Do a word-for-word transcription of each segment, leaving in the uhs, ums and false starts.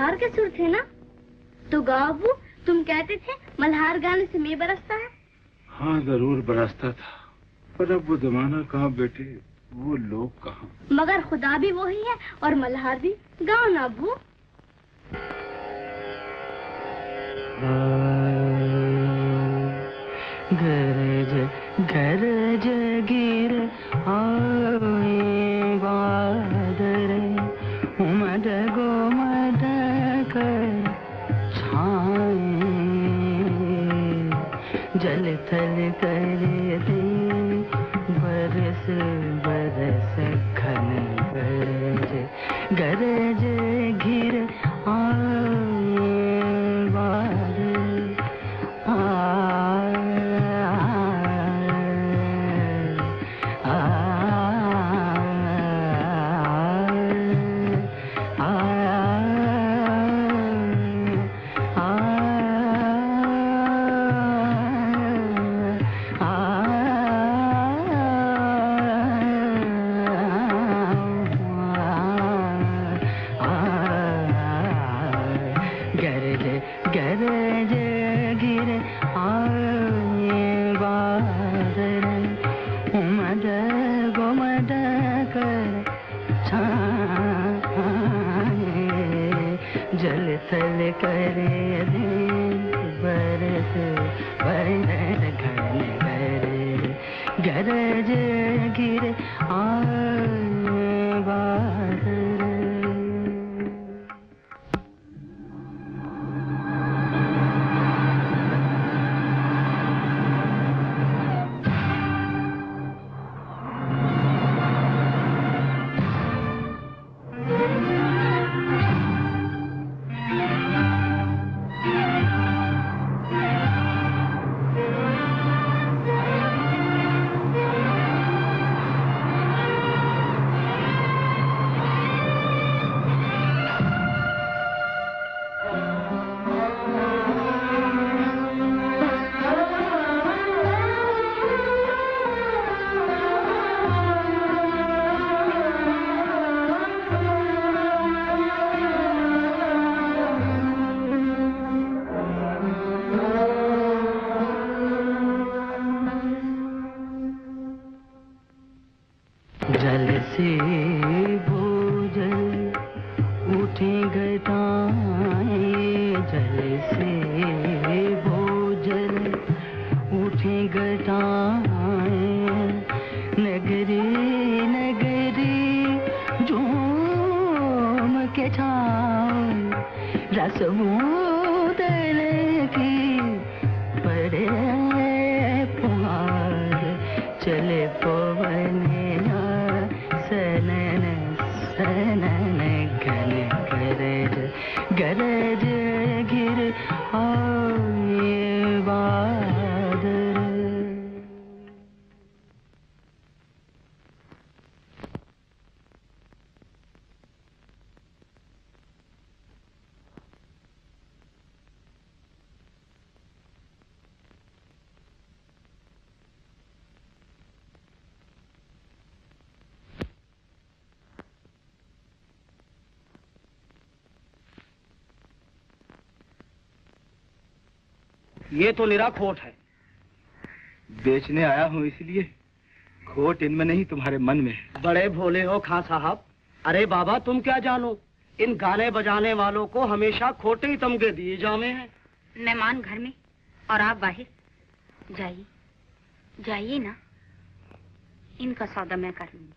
मल्हार के सुर थे ना? तो गाओ अबू, तुम कहते थे मल्हार गाने से मैं बरसता है। हाँ जरूर बरसता था, पर अब वो जमाना कहाँ बेटे, वो लोग कहाँ। मगर खुदा भी वही है और मल्हार भी। गाओ ना अबू। गरज गरज गिर आए बादर, उमड़ गोमड़ कर छाए, जल थल कर दे बरस बरस घन गरज गरज गिर आए बादर, आ करे दे बरस बरस घन गरज गरज गिर आए बादर। ये तो निरा खोट है। बेचने आया हूँ इसलिए, खोट इनमें नहीं तुम्हारे मन में है। बड़े भोले हो खां साहब। अरे बाबा तुम क्या जानो, इन गाने बजाने वालों को हमेशा खोटे ही तमगे दिए जावे हैं। मेहमान घर में और आप बाहर, जाइए जाइए ना, इनका सौदा मैं कर लूंगी।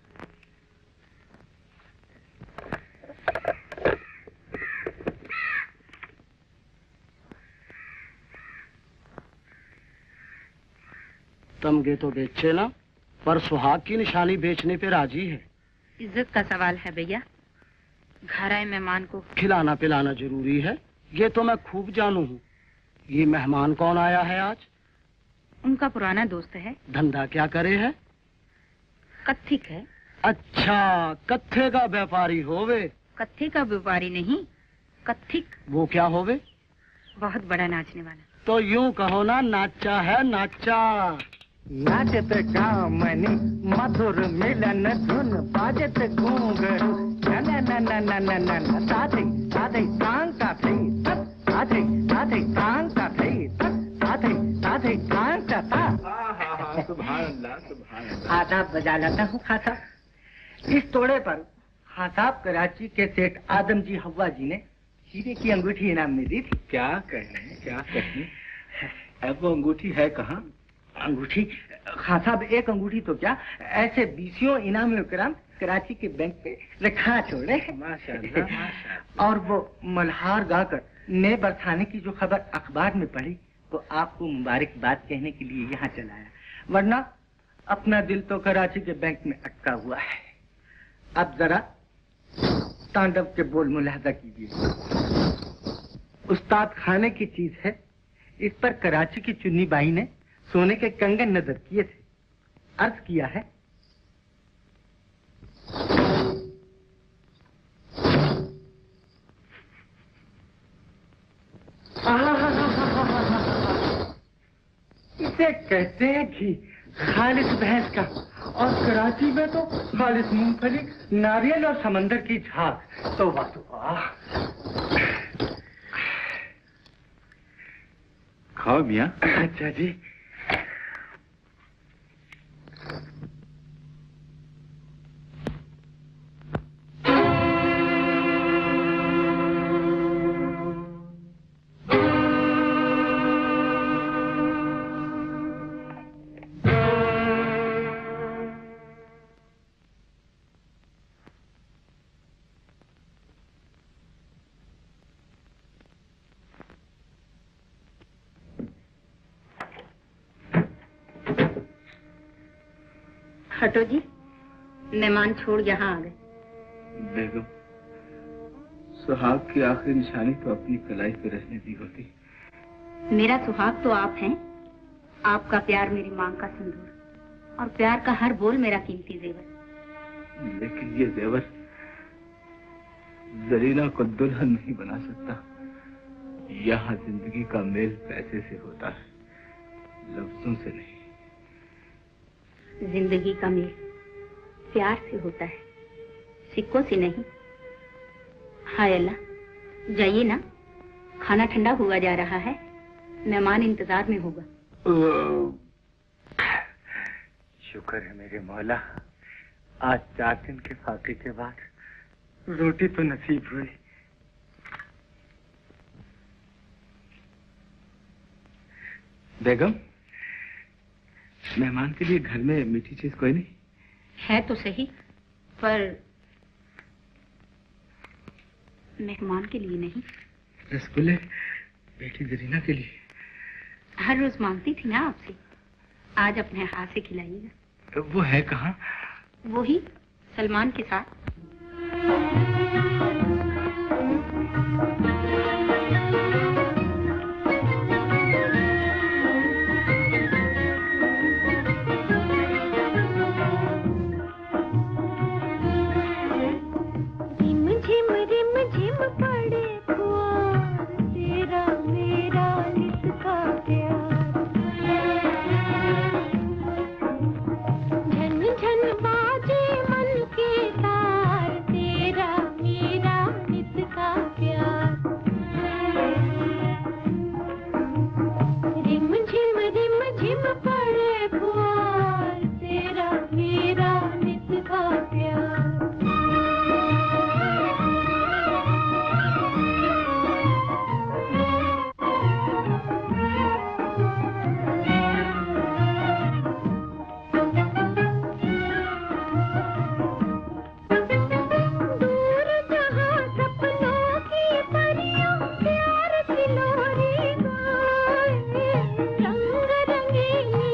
तमगे तो बेचे ना, पर सुहाग की निशानी बेचने पे राजी है। इज्जत का सवाल है भैया, घर आए मेहमान को खिलाना पिलाना जरूरी है, ये तो मैं खूब जानू हूँ। ये मेहमान कौन आया है आज? उनका पुराना दोस्त है। धंधा क्या करे है? कत्थिक है। अच्छा, कत्थे का व्यापारी होवे? कत्थे का व्यापारी नहीं, कत्थिक। वो क्या होवे? बहुत बड़ा नाचने वाला। तो यूं कहो ना, नाचा है नाचा। नाचत कामनी मधुर मिलन धुन, बाजत घूंघरू न न न न न न न, साथी ताधै तांग ताधै तत ताधै ताधै तांग ताधै तत ताधै ताधै तांग ताता। सुभान अल्लाह सुभान अल्लाह। आदाब बजा लाता हूँ खां साहब। इस तोड़े पर खां साहब कराची के सेठ आदम जी हव्वा जी ने हीरे की अंगूठी इनाम में दी थी। क्या कहने क्या कहने, अब वो अंगूठी है कहाँ? अंगूठी खां साहब, एक अंगूठी तो क्या, ऐसे बीसियों इनाम इकराम कराची के बैंक पे रखा छोड़े। माशाअल्लाह माशाअल्लाह। और वो मल्हार गाकर ने बरसाने की जो खबर अखबार में पढ़ी तो आपको मुबारकबाद कहने के लिए यहाँ चलाया, वरना अपना दिल तो कराची के बैंक में अटका हुआ है। अब जरा तांडव के बोल मुलाहजा कीजिए। उस्ताद खाने की चीज है, इस पर कराची की चुन्नी बाई ने सोने के कंगन नजर किए थे। अर्ज किया है, इसे कहते हैं घी, खालिस भैंस का, और कराची में तो खालिस मूंगफली, नारियल और समंदर की झाग। तो वाह तो वाह। खाओ मियाँ। अच्छा जी। हटो जी, मेहमान छोड़ यहाँ आ गए। बेगम, सुहाग की आखिरी निशानी तो अपनी कलाई पे रहने दी होती। मेरा सुहाग तो आप हैं, आपका प्यार मेरी मांग का सिंदूर, और प्यार का हर बोल मेरा कीमती जेवर। लेकिन ये जेवर जरीना को दुल्हन नहीं बना सकता। यहाँ जिंदगी का मेल पैसे से होता है, लफ्जों से नहीं। जिंदगी का मेल प्यार से होता है, सिक्कों से नहीं। हाय अल्लाह, जाइए ना, खाना ठंडा हुआ जा रहा है, मेहमान इंतजार में होगा। शुक्र है मेरे मौला, आज चार दिन के फाके के बाद रोटी तो नसीब हुई। बेगम, मेहमान के लिए घर में मीठी चीज कोई नहीं है? तो सही, पर मेहमान के लिए नहीं। रसगुल्ले बेटी जरीना के लिए। हर रोज मांगती थी ना आपसे, आज अपने हाथ से खिलाइएगा। वो है कहाँ? वो ही सलमान के साथ। रंग रंगीली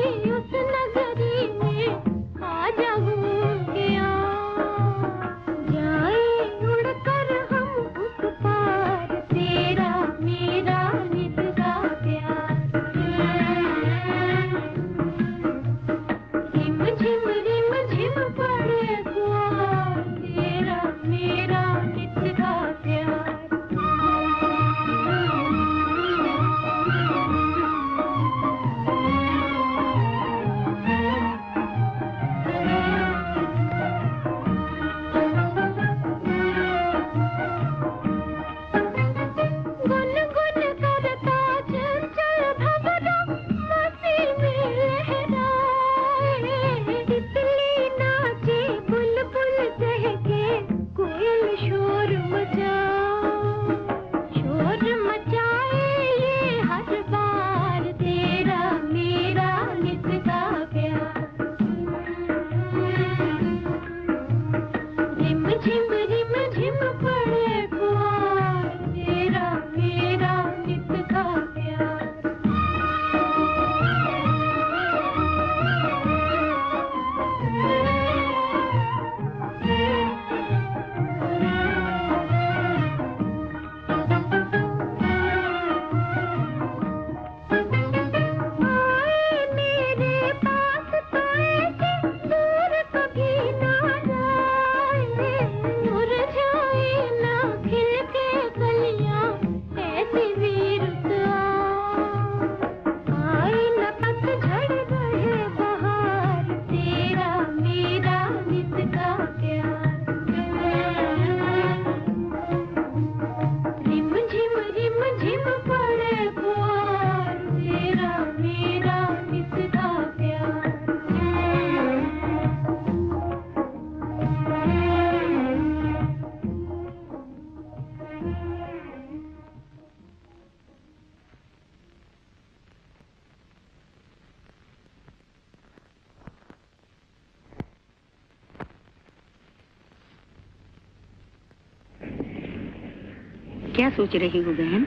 क्या सोच रही हो बहन?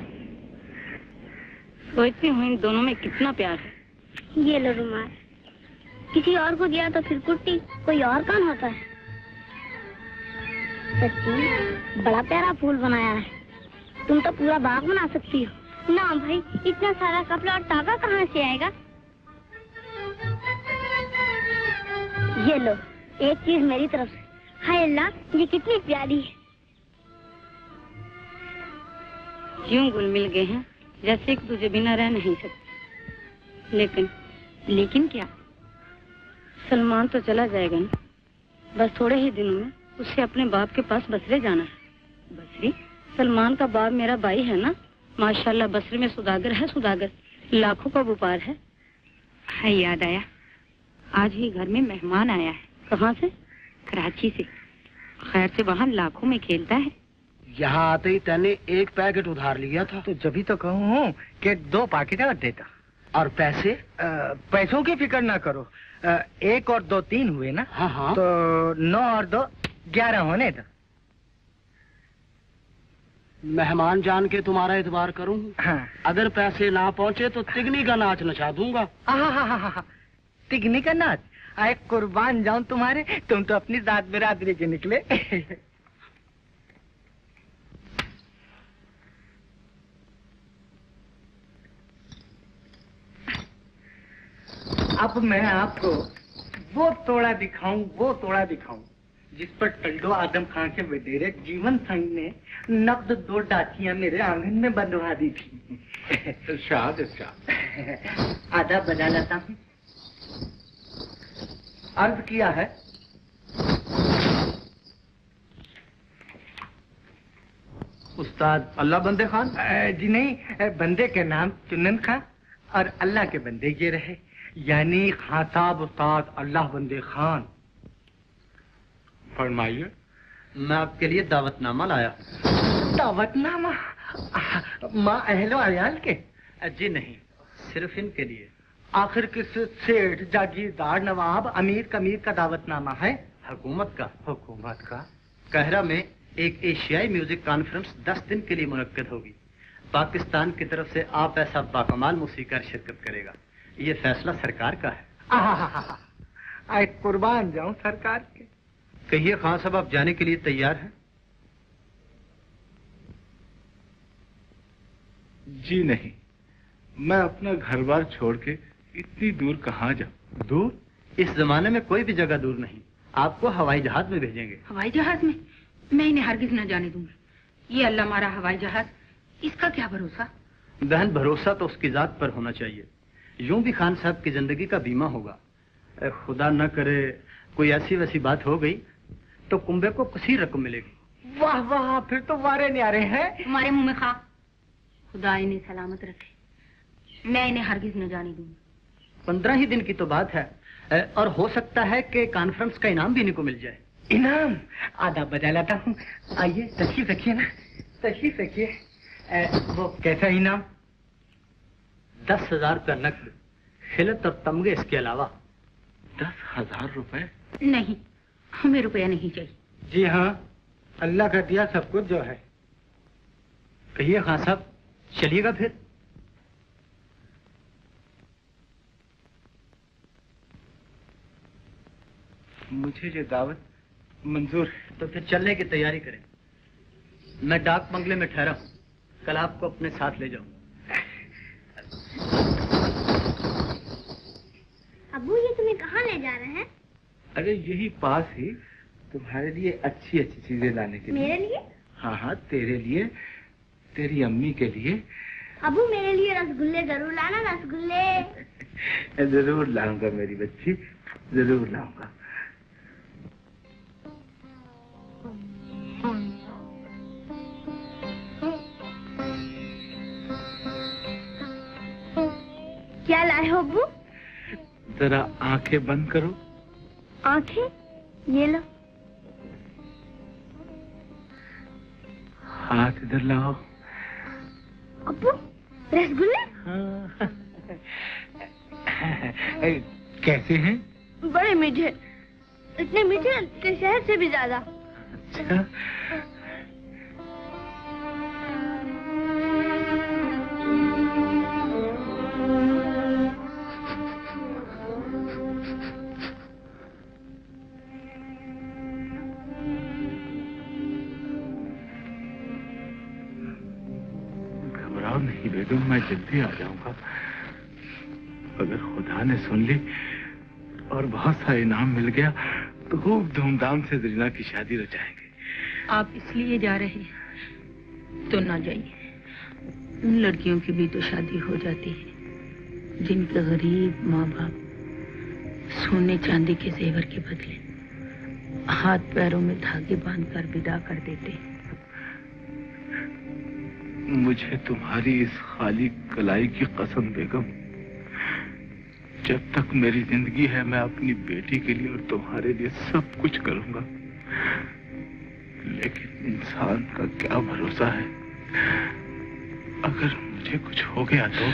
सोचती हूँ इन दोनों में कितना प्यार है। ये लो रुमाल। किसी और को दिया तो फिर कुट्टी, कोई और कौन होता है? सच्ची बड़ा प्यारा फूल बनाया है। तुम तो पूरा बाग बना सकती हो। ना भाई, इतना सारा कपड़ा और तागा कहाँ से आएगा? ये लो एक चीज मेरी तरफ से। हाय अल्लाह, ये कितनी प्यारी है। यूं गुल मिल गए हैं जैसे एक दूसरे बिना रह नहीं सकते। लेकिन लेकिन क्या? सलमान तो चला जाएगा ना। बस थोड़े ही दिनों में उसे अपने बाप के पास बसरे जाना है। बसरी? सलमान का बाप मेरा भाई है ना। माशाल्लाह बसरे में सुदागर है, सुदागर लाखों का व्यापार है। है याद आया, आज ही घर में मेहमान आया है। कहाँ से? कराची से। खैर से वहाँ लाखों में खेलता है। यहाँ आते ही तैने एक पैकेट उधार लिया था। तो जब भी तो कहूँ कि दो पैकेट और देता। और पैसे? आ, पैसों की फिक्र ना करो। आ, एक और दो तीन हुए ना। हाँ हाँ। तो नौ और दो ग्यारह होने दो। मेहमान जान के तुम्हारा एतबार करूँ। हाँ। अगर पैसे ना पहुँचे तो तिगनी का नाच नचा दूंगा। हाँ हाँ हाँ हाँ। तिगनी का नाच? आए कुर्बान जाऊं तुम्हारे, तुम तो अपनी जात बिरादरी के निकले। अब मैं आपको वो तोड़ा दिखाऊं, वो तोड़ा दिखाऊं जिस पर टल्डो आदम खान के वडेरे जीवन संघ ने नब्द दो डाचियां मेरे आंगन में बंधवा दी थी। इरशाद इरशाद। आधा बजा लेता हूँ। अर्ज किया है, उस्ताद अल्लाह बंदे खान। जी नहीं, बंदे के नाम चुनन खां और अल्लाह के बंदे ये रहे, यानी खान साहब उस्ताद अल्लाह बंदे खान। फरमाइए। मैं आपके लिए दावतनामा लाया। दावतनामा? माँ अहलो अयाल के? जी नहीं, सिर्फ इनके लिए। आखिर किस सेठ, जागीरदार, नवाब, अमीर कमीर का दावतनामा है? हुकूमत का। हुकूमत का? कहरा में एक एशियाई म्यूजिक कॉन्फ्रेंस दस दिन के लिए मुनक्कद होगी। पाकिस्तान की तरफ से आप ऐसा बाकमाल मौसीकार शिरकत करेगा। ये फैसला सरकार का है। आहा, आए कुर्बान जाऊं सरकार के। कहिए खान साहब, आप जाने के लिए तैयार हैं? जी नहीं, मैं अपना घर बार छोड़ के इतनी दूर कहाँ जाऊं? दूर? इस जमाने में कोई भी जगह दूर नहीं। आपको हवाई जहाज में भेजेंगे। हवाई जहाज में? मैं इन्हें हरगिज न जाने दूंगी। ये अल्लाह मारा हवाई जहाज, इसका क्या भरोसा? बहन, भरोसा तो उसकी जात पर होना चाहिए। यूं भी खान साहब की जिंदगी का बीमा होगा। खुदा न करे कोई ऐसी वैसी बात हो गई तो कुंबे को किसी रकम मिलेगी। वाह वाह, फिर तो वारे न्यारे हैं। हमारे मुंह में खा। खुदा इन्हें सलामत रखे। मैं इन्हें हरगिज न जाने दूंगी। पंद्रह ही दिन की तो बात है और हो सकता है कि कॉन्फ्रेंस का इनाम भी इन्हीं को मिल जाए। इनाम? आधा बजा लाता हूँ। आइए तशरीफ रखिए ना, तशरीफ रखिए। वो कैसा इनाम? दस हजार का नकद, खिलत और तमगे इसके अलावा। दस हजार रुपए? नहीं, हमें रुपया नहीं चाहिए। जी हाँ, अल्लाह का दिया सब कुछ जो है। कहिए खान साहब, चलिएगा फिर? मुझे ये दावत मंजूर है। तो फिर चलने की तैयारी करें। मैं डाक बंगले में ठहरा हूँ, कल आपको अपने साथ ले जाऊंगा। अबू, ये तुम्हें कहाँ ले जा रहे हैं? अरे यही पास ही तुम्हारे लिए अच्छी अच्छी चीजें लाने के लिए। मेरे लिए? हाँ हाँ, तेरे लिए, तेरी अम्मी के लिए। अबू, मेरे लिए रसगुल्ले जरूर लाना, रसगुल्ले। जरूर लाऊंगा मेरी बच्ची, जरूर लाऊंगा। क्या लाए हो अबू? जरा आंखें बंद करो। आंखें? ये लो। हाथ इधर लाओ। अबू, रसगुल्ले? हाँ। कैसे हैं? बड़े मीठे, इतने मीठे कि शहद से भी ज्यादा। अच्छा, बेगम, मैं जल्दी आ जाऊंगा। अगर खुदा ने सुन ली और बहुत सा इनाम मिल गया तो खूब धूमधाम से जरीना की शादी रचाएंगे। आप इसलिए जा रहे हैं तो ना जाइए। उन लड़कियों की भी तो शादी हो जाती है जिनके गरीब माँ बाप सोने चांदी के जेवर के बदले हाथ पैरों में धागे बांधकर विदा कर देते हैं। मुझे तुम्हारी इस खाली कलाई की कसम बेगम, जब तक मेरी जिंदगी है मैं अपनी बेटी के लिए और तुम्हारे लिए सब कुछ करूंगा। लेकिन इंसान का क्या भरोसा है, अगर मुझे कुछ हो गया तो।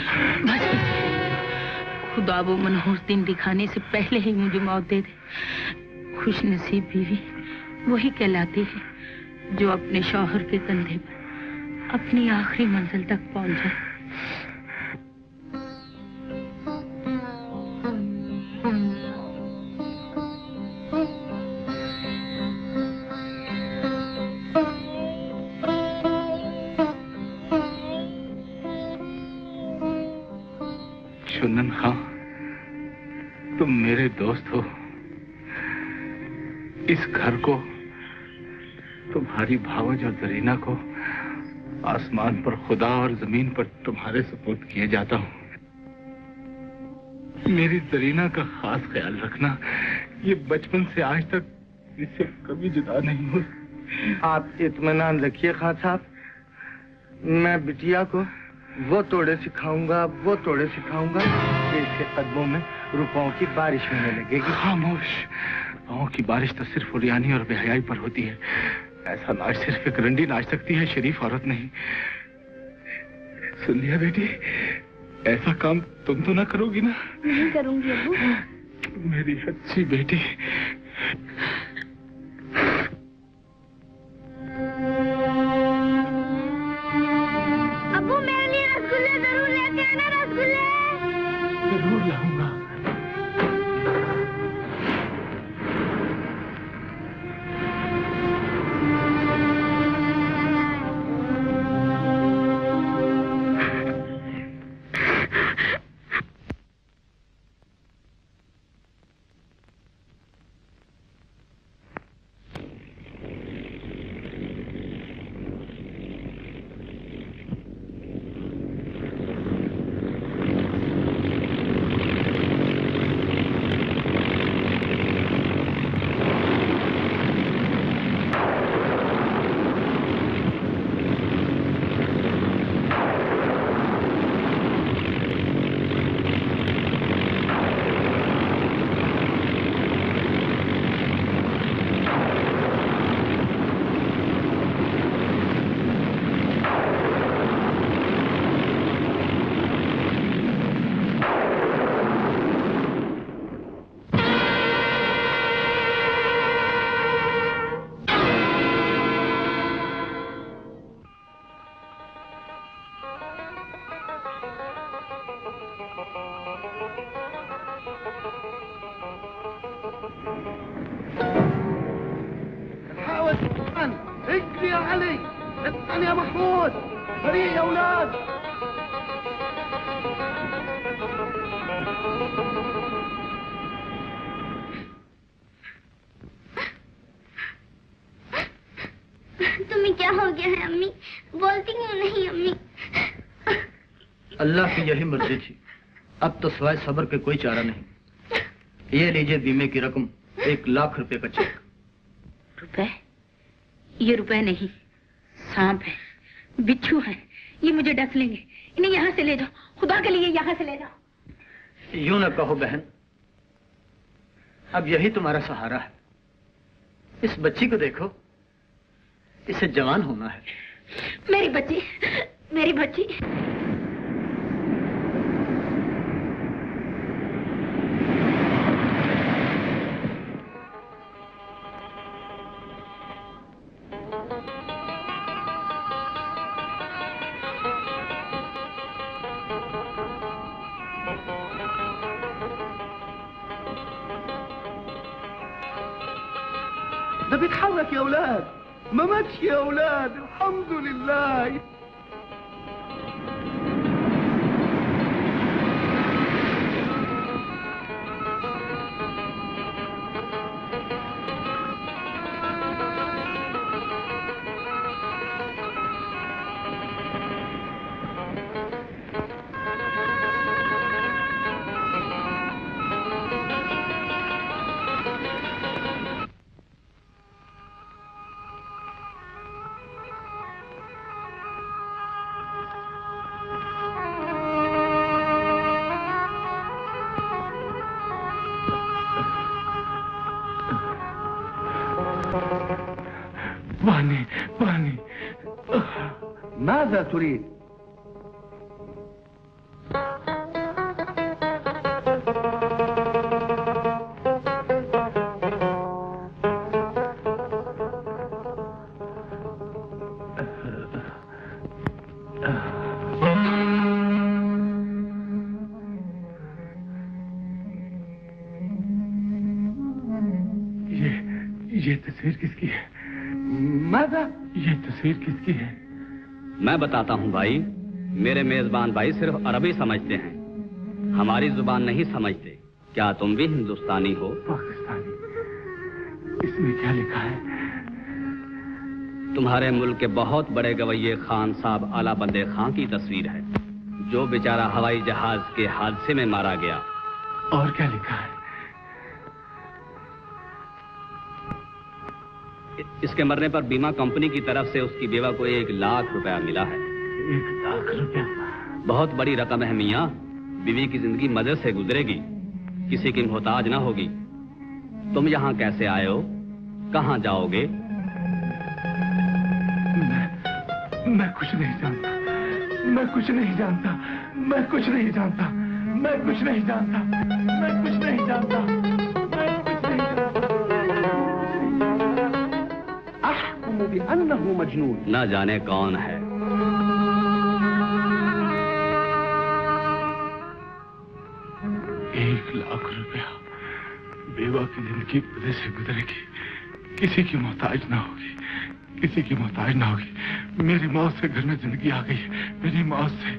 खुदा वो मनहूस दिन दिखाने से पहले ही मुझे मौत दे दे। खुश नसीब बीवी वही कहलाती है जो अपने शौहर के कंधे पर अपनी आखिरी मंजिल तक पहुंच जाए। चुनन खां, तुम मेरे दोस्त हो। इस घर को, तुम्हारी भावज और जरीना को आसमान पर खुदा और जमीन पर तुम्हारे सुपुर्द किए जाता हूँ। मेरी जरीना का खास ख्याल रखना। ये बचपन से आज तक इससे कभी जुदा नहीं हुई। आप इत्मीनान रखिए खान साहब, मैं बिटिया को वो तोड़े सिखाऊंगा वो तोड़े सिखाऊंगा कि इसके कदमों में रुपयों की बारिश होने लगेगी। खामोश। रुपयों की बारिश तो सिर्फ उरियानी और बेहयाई पर होती है। ऐसा नाच सिर्फ एक रंडी नाच सकती है, शरीफ औरत नहीं। सुन लिया बेटी, ऐसा काम तुम तो ना करोगी ना? नहीं करूंगी अब्बू। मेरी अच्छी बेटी। अब्बू मेरे लिए रसगुल्ले जरूर लेके आना। रसगुल्ले जरूर लाऊंगा। اجري يا علي، اطلع يا محمود، سريع يا اولاد. तुम्हें क्या हो गया है अम्मी? बोलती क्यों नहीं अम्मी? अल्लाह की यही मर्जी थी, अब तो सिवाय सब्र के कोई चारा नहीं। ये लीजिए बीमे की रकम, एक लाख रुपए का चेक। रुपए? ये रुपए नहीं, सांप है, बिच्छू है, ये मुझे डस लेंगे। इन्हें यहाँ से ले जाओ, खुदा के लिए यहाँ से ले जाओ। यूं न कहो बहन, अब यही तुम्हारा सहारा है। इस बच्ची को देखो, इसे जवान होना है। मेरी बच्ची, मेरी बच्ची। ده بيتحرك يا اولاد، ما ماتش يا اولاد، الحمد لله. पानी पानी। ماذا تريد؟ ये तस्वीर किसकी है? मादा? ये तस्वीर किसकी है? मैं बताता हूँ भाई। मेरे मेजबान भाई सिर्फ अरबी समझते हैं, हमारी जुबान नहीं समझते। क्या तुम भी हिंदुस्तानी हो? पाकिस्तानी। इसमें क्या लिखा है? तुम्हारे मुल्क के बहुत बड़े गवैये खान साहब आला बंदे खां की तस्वीर है, जो बेचारा हवाई जहाज के हादसे में मारा गया। और क्या लिखा है? इसके मरने पर बीमा कंपनी की तरफ से उसकी बेवा को एक लाख रुपया मिला है। एक लाख रुपया? बहुत बड़ी रकम है मियाँ। बीवी की जिंदगी मजे से गुजरेगी, किसी की मोहताज ना होगी। तुम यहाँ कैसे आए हो? कहाँ जाओगे? मैं मैं कुछ नहीं जानता। मैं कुछ नहीं जानता। मैं कुछ नहीं जानता। मैं कुछ नहीं जानता। मैं कुछ नहीं जानता। मैं कुछ नहीं जानता। बिअन्नहु मजनून। ना जाने कौन है। एक लाख रुपया, बेवा की जिंदगी मजे से गुजरेगी, किसी की मोहताज ना होगी, किसी की मोहताज ना होगी। मेरी मौत से घर में जिंदगी आ गई, मेरी मौत से।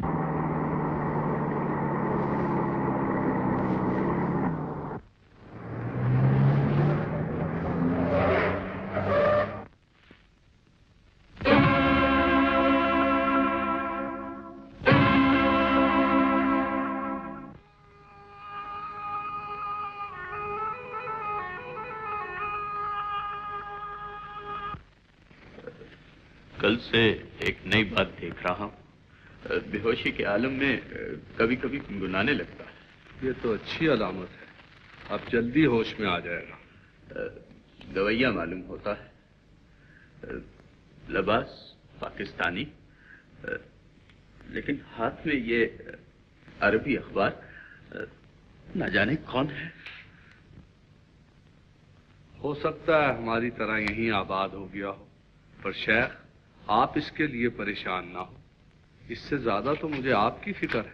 कल से एक नई बात देख रहा हूँ। बेहोशी के आलम में कभी कभी गुनगुनाने लगता है। ये तो अच्छी अलामत है, अब जल्दी होश में आ जाएगा। गवैया मालूम होता है, लिबास पाकिस्तानी, लेकिन हाथ में ये अरबी अखबार, न जाने कौन है। हो सकता है हमारी तरह यहीं आबाद हो गया हो, पर शेख आप इसके लिए परेशान ना हो। इससे ज्यादा तो मुझे आपकी फिक्र है।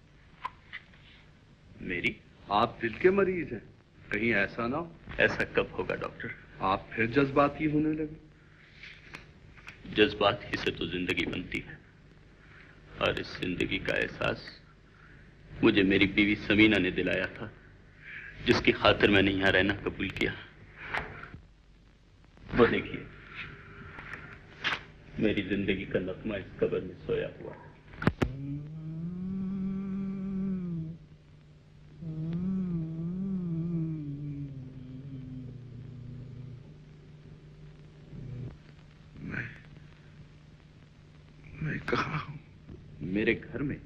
मेरी? आप दिल के मरीज हैं, कहीं ऐसा ना हो। ऐसा कब होगा डॉक्टर? आप फिर जज्बाती होने लगे। जज्बात ही से तो जिंदगी बनती है, और इस जिंदगी का एहसास मुझे मेरी बीवी समीना ने दिलाया था, जिसकी खातिर मैंने यहां रहना कबूल किया। वो देखिए, मेरी जिंदगी का नगमा इस कब्र में सोया हुआ है। मैं मैं कहाँ हूँ? मेरे घर में।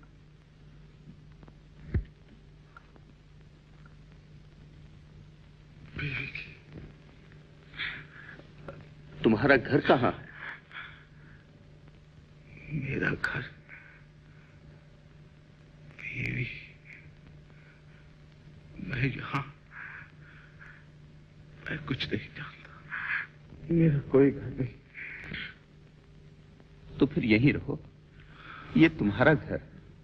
बीवी की। तुम्हारा घर कहाँ है? मेरा घर, बीवी, मैं यहाँ, मैं कुछ नहीं जानता। मेरा कोई घर नहीं। तो फिर यहीं रहो, ये तुम्हारा घर।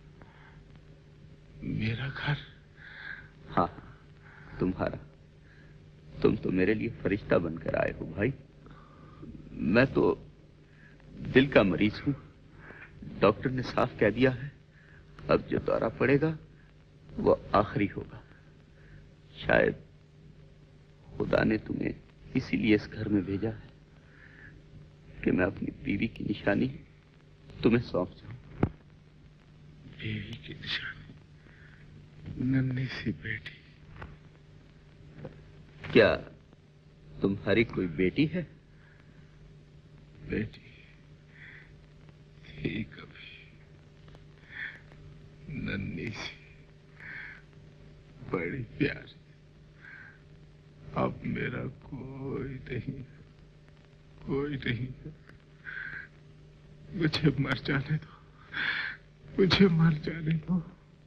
मेरा घर? हाँ, तुम्हारा। तुम तो मेरे लिए फरिश्ता बनकर आए हो भाई। मैं तो दिल का मरीज हूं। डॉक्टर ने साफ कह दिया है, अब जो दौरा पड़ेगा वो आखिरी होगा। शायद खुदा ने तुम्हें इसीलिए इस घर में भेजा है कि मैं अपनी बीवी की निशानी तुम्हें सौंप जाऊं। बीवी की निशानी? नन्ही सी बेटी। क्या तुम्हारी कोई बेटी है? बेटी थी कभी, नन्ही सी, बड़ी प्यारी। अब मेरा कोई नहीं। कोई नहीं है। मुझे मर जाने दो, मुझे मर जाने दो।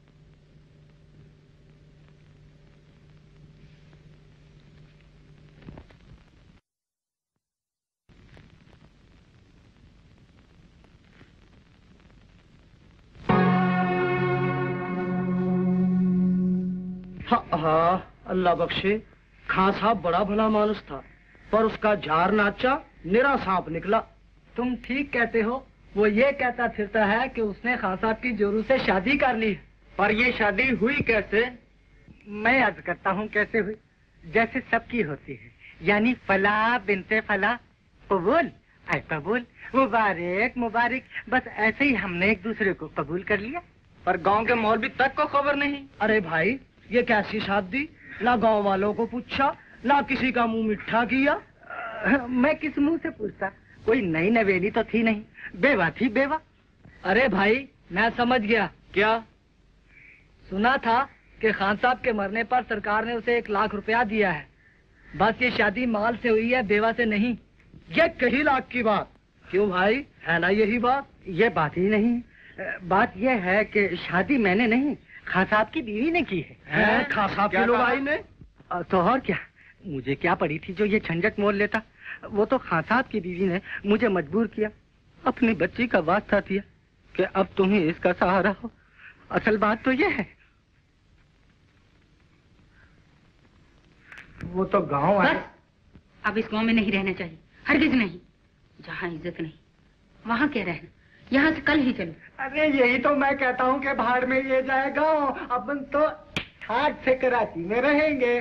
हाँ हाँ, अल्लाह बख्शे। खां साहब बड़ा भला मानुस था, पर उसका झार नाचा निरा सांप निकला। तुम ठीक कहते हो। वो ये कहता फिरता है कि उसने खान साहब की जोरू से शादी कर ली, पर ये शादी हुई कैसे? मैं अर्ज करता हूँ कैसे हुई। जैसे सबकी होती है, यानी फला बिनते फला कबूल ऐ कबूल, मुबारक मुबारक, बस ऐसे ही हमने एक दूसरे को कबूल कर लिया। पर गांव के मौलवी तक को खबर नहीं। अरे भाई, ये कैसी शादी? ना गांव वालों को पूछा, ना किसी का मुंह मिठा किया। आ, मैं किस मुंह से पूछता? कोई नई नवेली तो थी नहीं, बेवा थी बेवा। अरे भाई, मैं समझ गया। क्या? सुना था कि खान साहब के मरने पर सरकार ने उसे एक लाख रुपया दिया है। बस ये शादी माल से हुई है, बेवा से नहीं। ये कही लाख की बात? क्यों भाई, है ना यही बात? ये बात ही नहीं, बात ये है कि शादी मैंने नहीं, खान साहब की बीवी ने की है। है? खान साहब की लुगाई ने? तो और क्या, मुझे क्या पड़ी थी जो ये झंझट मोल लेता। वो तो खान साहब की बीवी ने मुझे मजबूर किया, अपनी बच्ची का वास्ता दिया कि अब तुम ही इसका सहारा हो। असल बात तो ये है। वो तो गांव आए। अब इस गांव में नहीं रहना चाहिए, हरगिज नहीं। जहाँ इज्जत नहीं, वहाँ क्या रहना। यहाँ से कल ही चलो। अरे यही तो मैं कहता हूँ कि भाड़ में ये जाए गाँव, अपन तो ठाट से कराची में रहेंगे।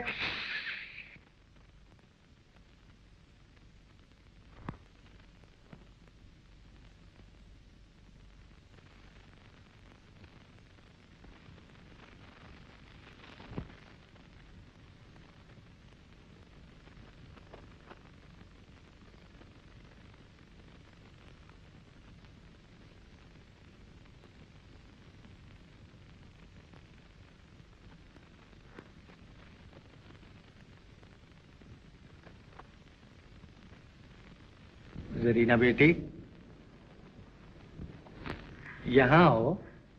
जरीना बेटी, यहाँ आओ।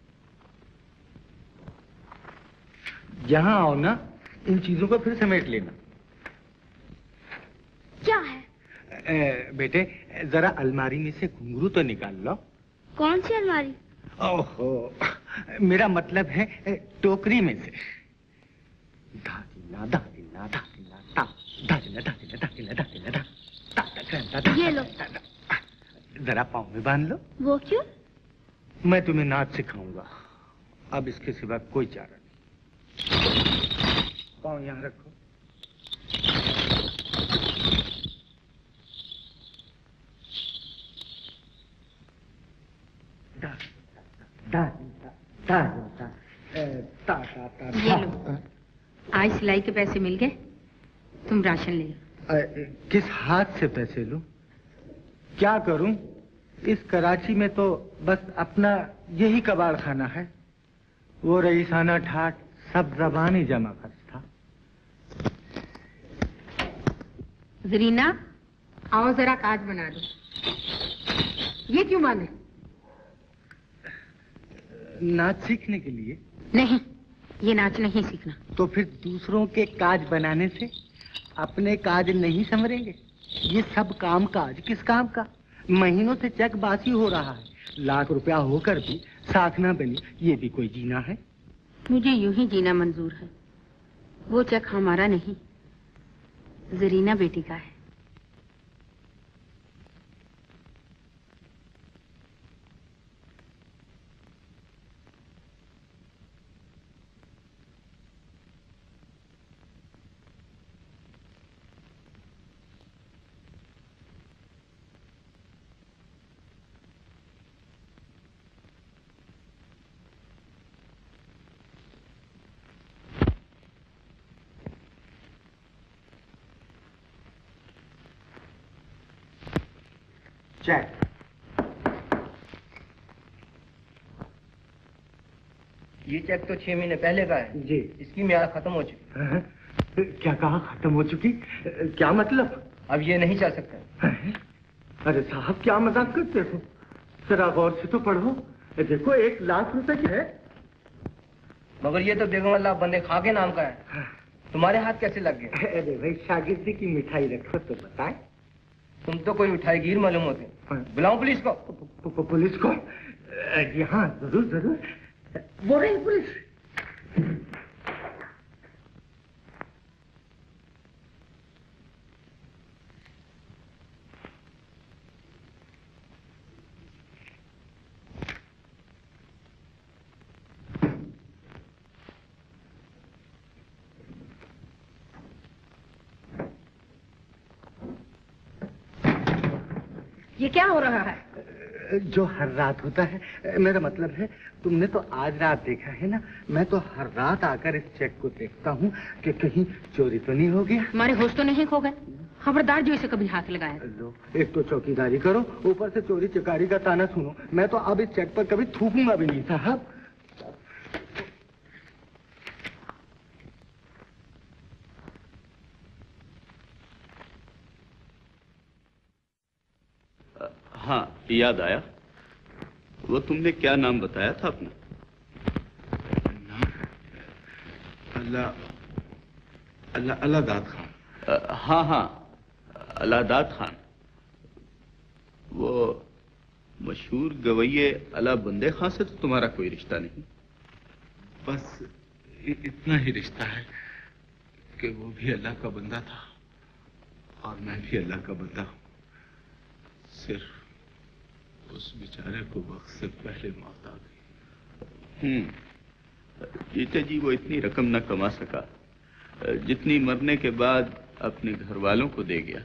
यहाँ आओ ना, इन चीजों को फिर समेट लेना। क्या है? ए, बेटे, जरा अलमारी में से घुंघरू तो निकाल लो। कौन सी अलमारी? ओहो, मेरा मतलब है टोकरी में से। धादिना धादिना धादिना ता धादिना धादिना धादिना धादिना धा। ये लो। जरा पाँव में बांध लो। वो क्यों? मैं तुम्हें नाच सिखाऊंगा, अब इसके सिवा कोई चारा नहीं। पाँव यहाँ रखो। दा दा दा दा ता ता ता। ये लो, आज सिलाई के पैसे मिल गए, तुम राशन ले लो। किस हाथ से पैसे लूं? क्या करूं? इस कराची में तो बस अपना यही कबाड़ खाना है। वो रईसाना ठाट सब जबानी जमा खर्च था। जरीना, आओ जरा काज बना दो। ये क्यों बांधे? नाच सीखने के लिए। नहीं, ये नाच नहीं सीखना। तो फिर दूसरों के काज बनाने से अपने काज नहीं संवरेंगे? ये सब काम काज किस काम का? महीनों से चेक बासी हो रहा है, लाख रुपया होकर भी साख ना बनी, ये भी कोई जीना है? मुझे यूं ही जीना मंजूर है। वो चेक हमारा नहीं, जरीना बेटी का है। चेक। ये चेक तो छह महीने पहले का है जी। इसकी मियाद खत्म हो चुकी। क्या कहा? खत्म हो चुकी? क्या मतलब? अब ये नहीं चल सकता। अरे साहब क्या मजाक करते हो? जरा गौर से तो पढ़ो। देखो एक लाख रुपए की है। मगर ये तो बेगम अल्लाह बंदे खा के नाम का है। तुम्हारे हाथ कैसे लग गए? अरे भाई शागिर्दी की मिठाई रखो तो बताए। तुम तो कोई मिठाईगीर मालूम होते। बुलाऊं पुलिस को? पुलिस को? जी हाँ जरूर जरूर। वो रही पुलिस। ये क्या हो रहा है? जो हर रात होता है, मेरा मतलब है तुमने तो आज रात देखा है ना। मैं तो हर रात आकर इस चेक को देखता हूँ कि कहीं चोरी तो नहीं हो गया। हमारे होश तो नहीं खो गए? खबरदार जो इसे कभी हाथ लगाया। लो, एक तो चौकीदारी करो, ऊपर से चोरी चकारी का ताना सुनो। मैं तो अब इस चेक पर कभी थूकूंगा भी नहीं साहब। हाँ याद आया। वो तुमने क्या नाम बताया था अपना? अल्लाह अल्लाह अल्लाहदाद खान। हाँ हाँ अल्लाहदाद खान। वो मशहूर गवैये अला बंदे खान से तो तुम्हारा कोई रिश्ता नहीं? बस इतना ही रिश्ता है कि वो भी अल्लाह का बंदा था और मैं भी अल्लाह का बंदा हूँ। सिर्फ उस बेचारे को वक्त से पहले मौत आ गई। हम्म जीते जी वो इतनी रकम न कमा सका जितनी मरने के बाद अपने घर वालों को दे गया।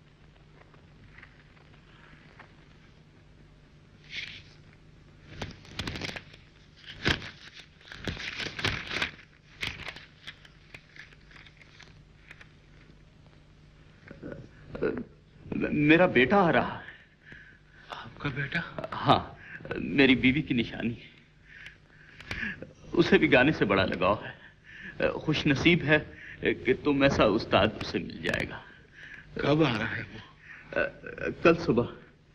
मेरा बेटा आ रहा है। आपका बेटा? हाँ, मेरी बीवी की निशानी है। उसे भी गाने से बड़ा लगाव है। खुश नसीब है कि तुम ऐसा उस्ताद उसे मिल जाएगा। कब आ रहा है वो? कल सुबह।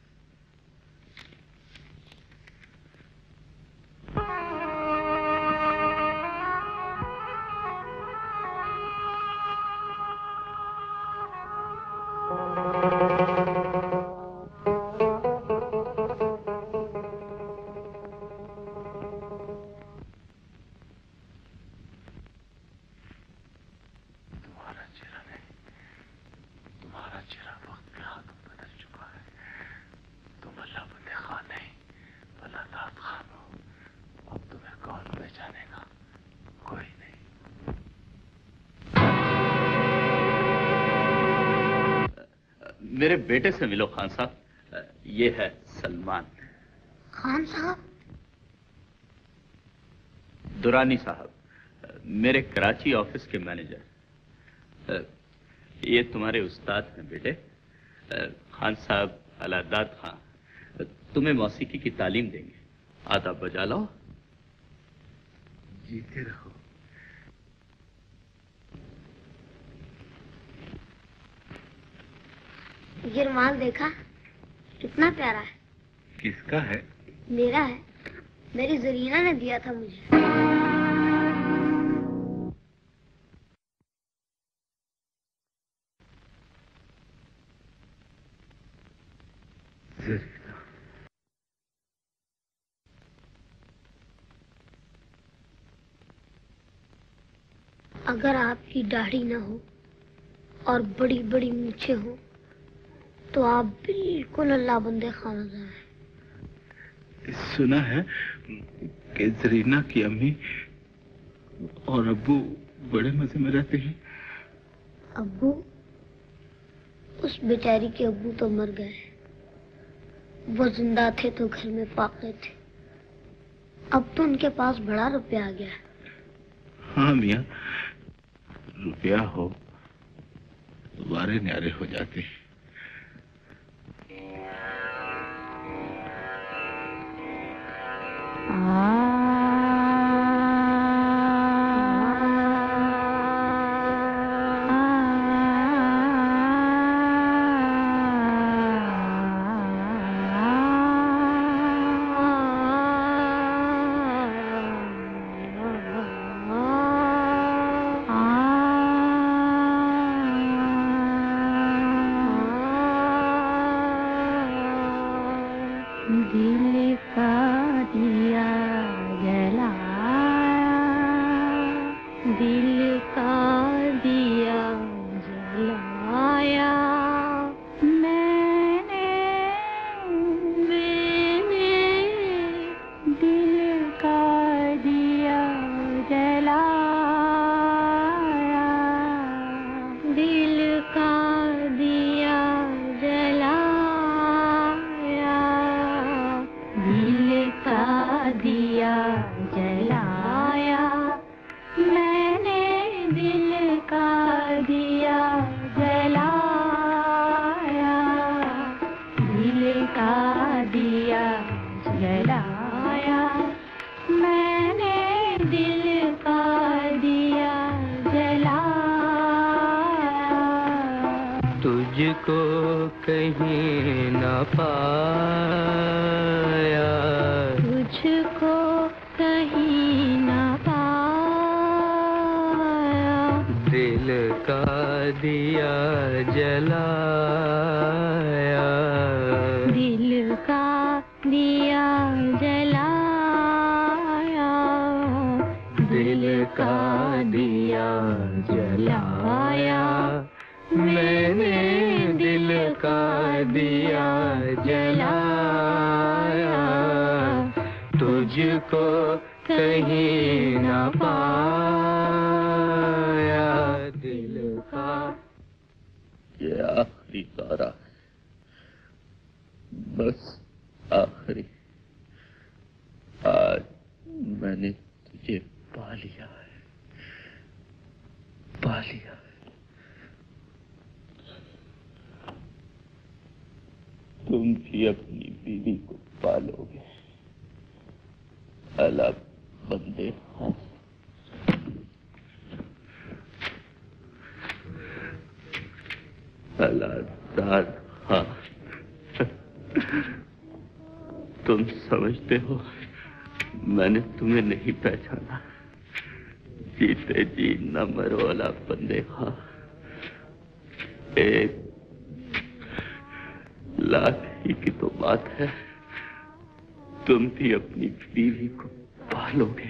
मेरे बेटे से मिलो खान साहब। ये है सलमान। खान साहब? दुरानी साहब, मेरे कराची ऑफिस के मैनेजर। ये तुम्हारे उस्ताद हैं बेटे, खान साहब अल्लाहदाद खान। तुम्हें मौसीकी की तालीम देंगे। आदाब बजा लो। जीते रहो। ये रुमाल देखा? कितना प्यारा है। किसका है? मेरा है। मेरी जरीना ने दिया था मुझे। अगर आपकी दाढ़ी ना हो और बड़ी बड़ी मूछें हो तो आप बिल्कुल अल्लाह बंदे खाना हैं। सुना है कि जरीना की अम्मी और अब्बू बड़े मजे में रहते हैं। अब्बू? उस बेचारी के अब्बू तो मर गए। वो जिंदा थे तो घर में पाके थे। अब तो उनके पास बड़ा रुपया आ गया है। हाँ मियाँ, रुपया हो तो वारे न्यारे हो जाते हैं। दिल का दिया जलाया, दिल का दिया जलाया मैंने, मैंने दिल का दिया जलाया, दिल का दिया जलाया, दिल का दिया जलाया मैंने, दिल का दिया जलाया, दिल का दिया जलाया मैंने, दिल का दिया जलाया। तुझको कहीं न पाया, तुझको कहीं न पाया, दिल का दिया जलाया, दिल का दिया जलाया, दिल का दिया जलाया मैंने, दिल का दिया जलाया, तुझको कहीं न पाया, दिल का। ये आखिरी तारा, बस आखिरी। आज मैंने तुझे पा लिया है, पा लिया है। तुम भी अपनी बीवी को पालोगे। अला बंदे हाँ। अला दाद हाँ। तुम समझते हो मैंने तुम्हें नहीं पहचाना। जीते जी न मरो अला बंदे हाँ। एक लाख ही की तो बात है, तुम भी अपनी बीवी को पालोगे।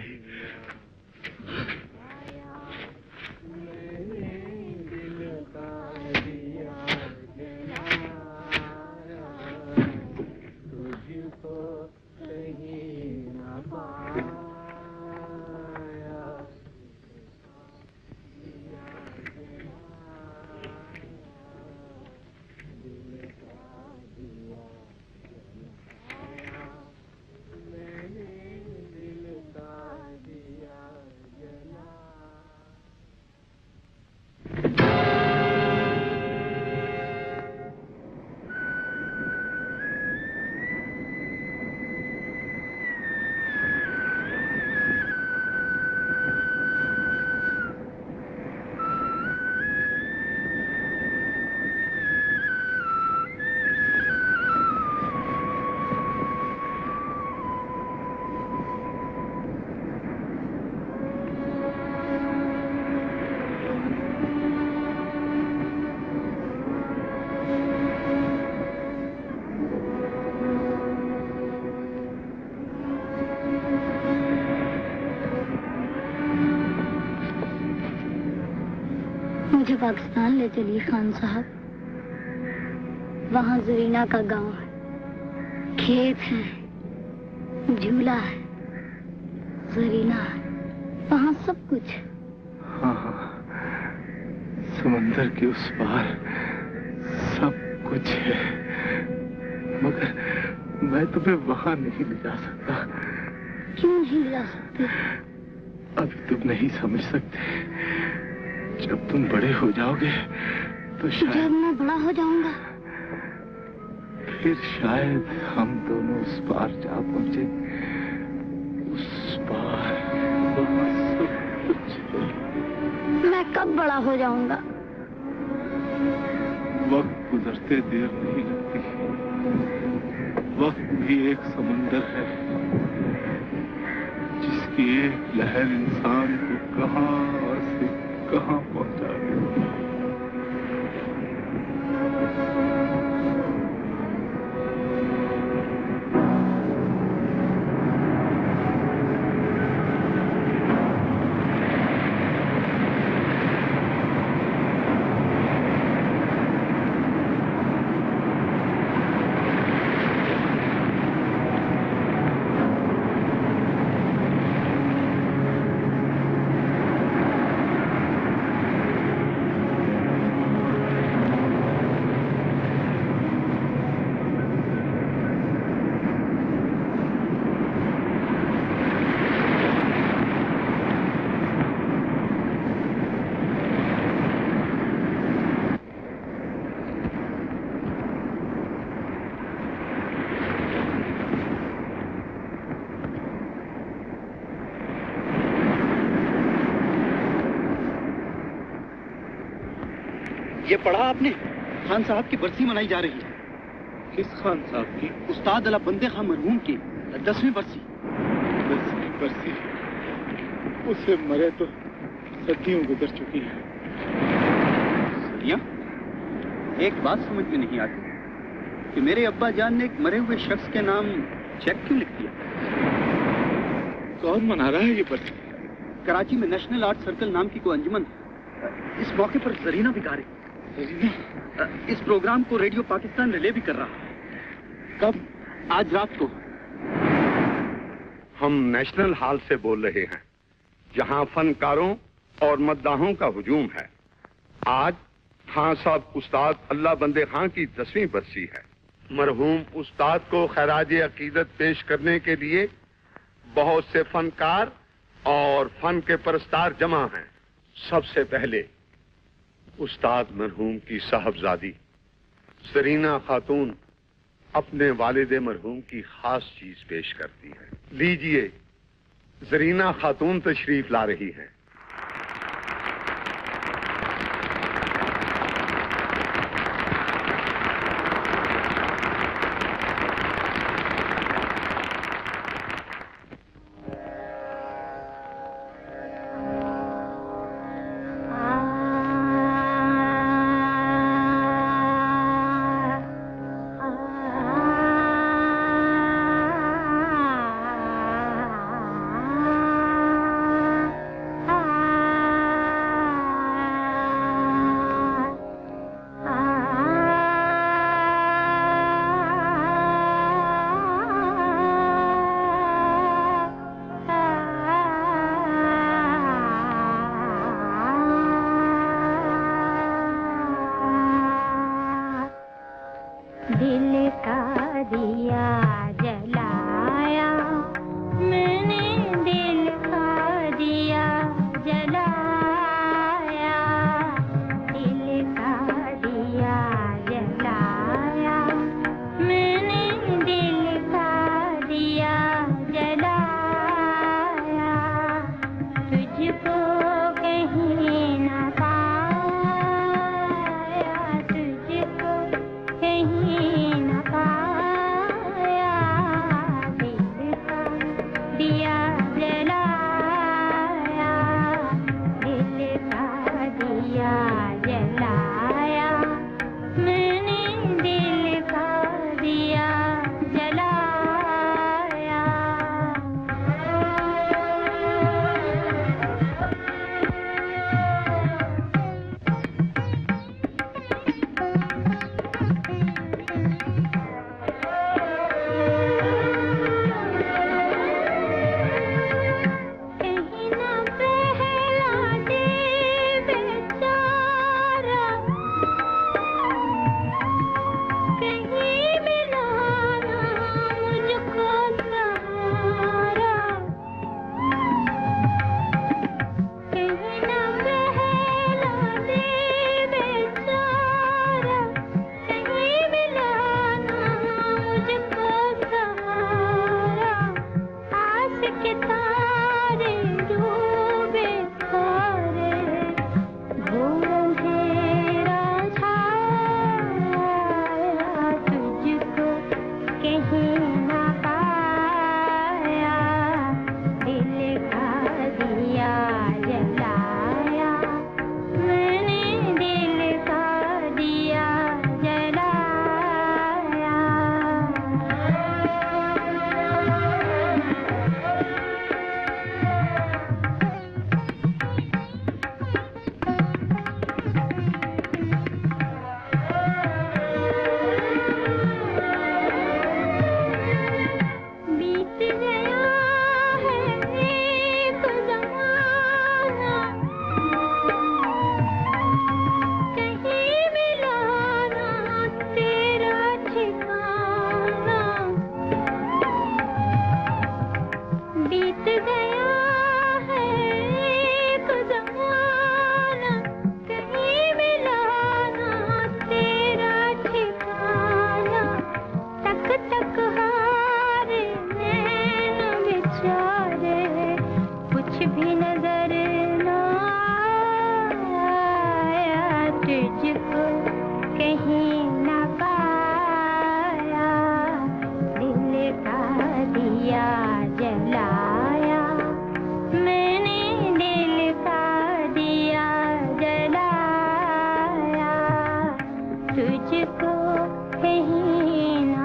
मुझे पाकिस्तान ले चलिए खान साहब। वहाँ जरीना का गांव है, खेत है, झूला है, जरीना है, वहाँ सब कुछ। हाँ हाँ, समंदर के उस पार सब कुछ है, मगर मैं तुम्हें वहाँ नहीं ले जा सकता। क्यों नहीं ले जा सकते? अभी तुम नहीं समझ सकते। जब तुम बड़े हो जाओगे तो शायद। जब मैं बड़ा हो जाऊंगा फिर शायद हम दोनों उस पार जा पहुंचे। उस पार वहाँ सब कुछ है। मैं कब बड़ा हो जाऊंगा? वक्त गुजरते देर नहीं लगती। वक्त भी एक समंदर है जिसकी एक लहर इंसान को कहां से कहां पहुंचा देती है। ये पढ़ा आपने? खान साहब की बरसी मनाई जा रही है। किस खान साहब की? उस्ताद अला बंदे खां मरहूम की दसवीं बरसी। दसवीं बरसी? उससे मरे तो सदियों गुजर चुकी है। सदियां? एक बात समझ में नहीं आती कि मेरे अब्बा जान ने एक मरे हुए शख्स के नाम चेक क्यों लिख दिया? कौन मना रहा है ये बरसी? कराची में नेशनल आर्ट सर्कल नाम की कोई अंजुमन। इस मौके पर जरीना भी गा रही। जरीना? इस प्रोग्राम को रेडियो पाकिस्तान रिले भी कर रहा है। कब? आज रात को। हम नेशनल हॉल से बोल रहे हैं, जहां फनकारों और मद्दाहों का हुजूम है। आज खान साहब उस्ताद अल्लाह बंदे खां की दसवीं बरसी है। मरहूम उस्ताद को खैराज अकीदत पेश करने के लिए बहुत से फनकार और फन के परस्तार जमा हैं। सबसे पहले उस्ताद मरहूम की साहबजादी जरीना खातून अपने वालिद मरहूम की खास चीज पेश करती है। लीजिए, जरीना खातून तशरीफ ला रही हैं। आ तुझको कहीं न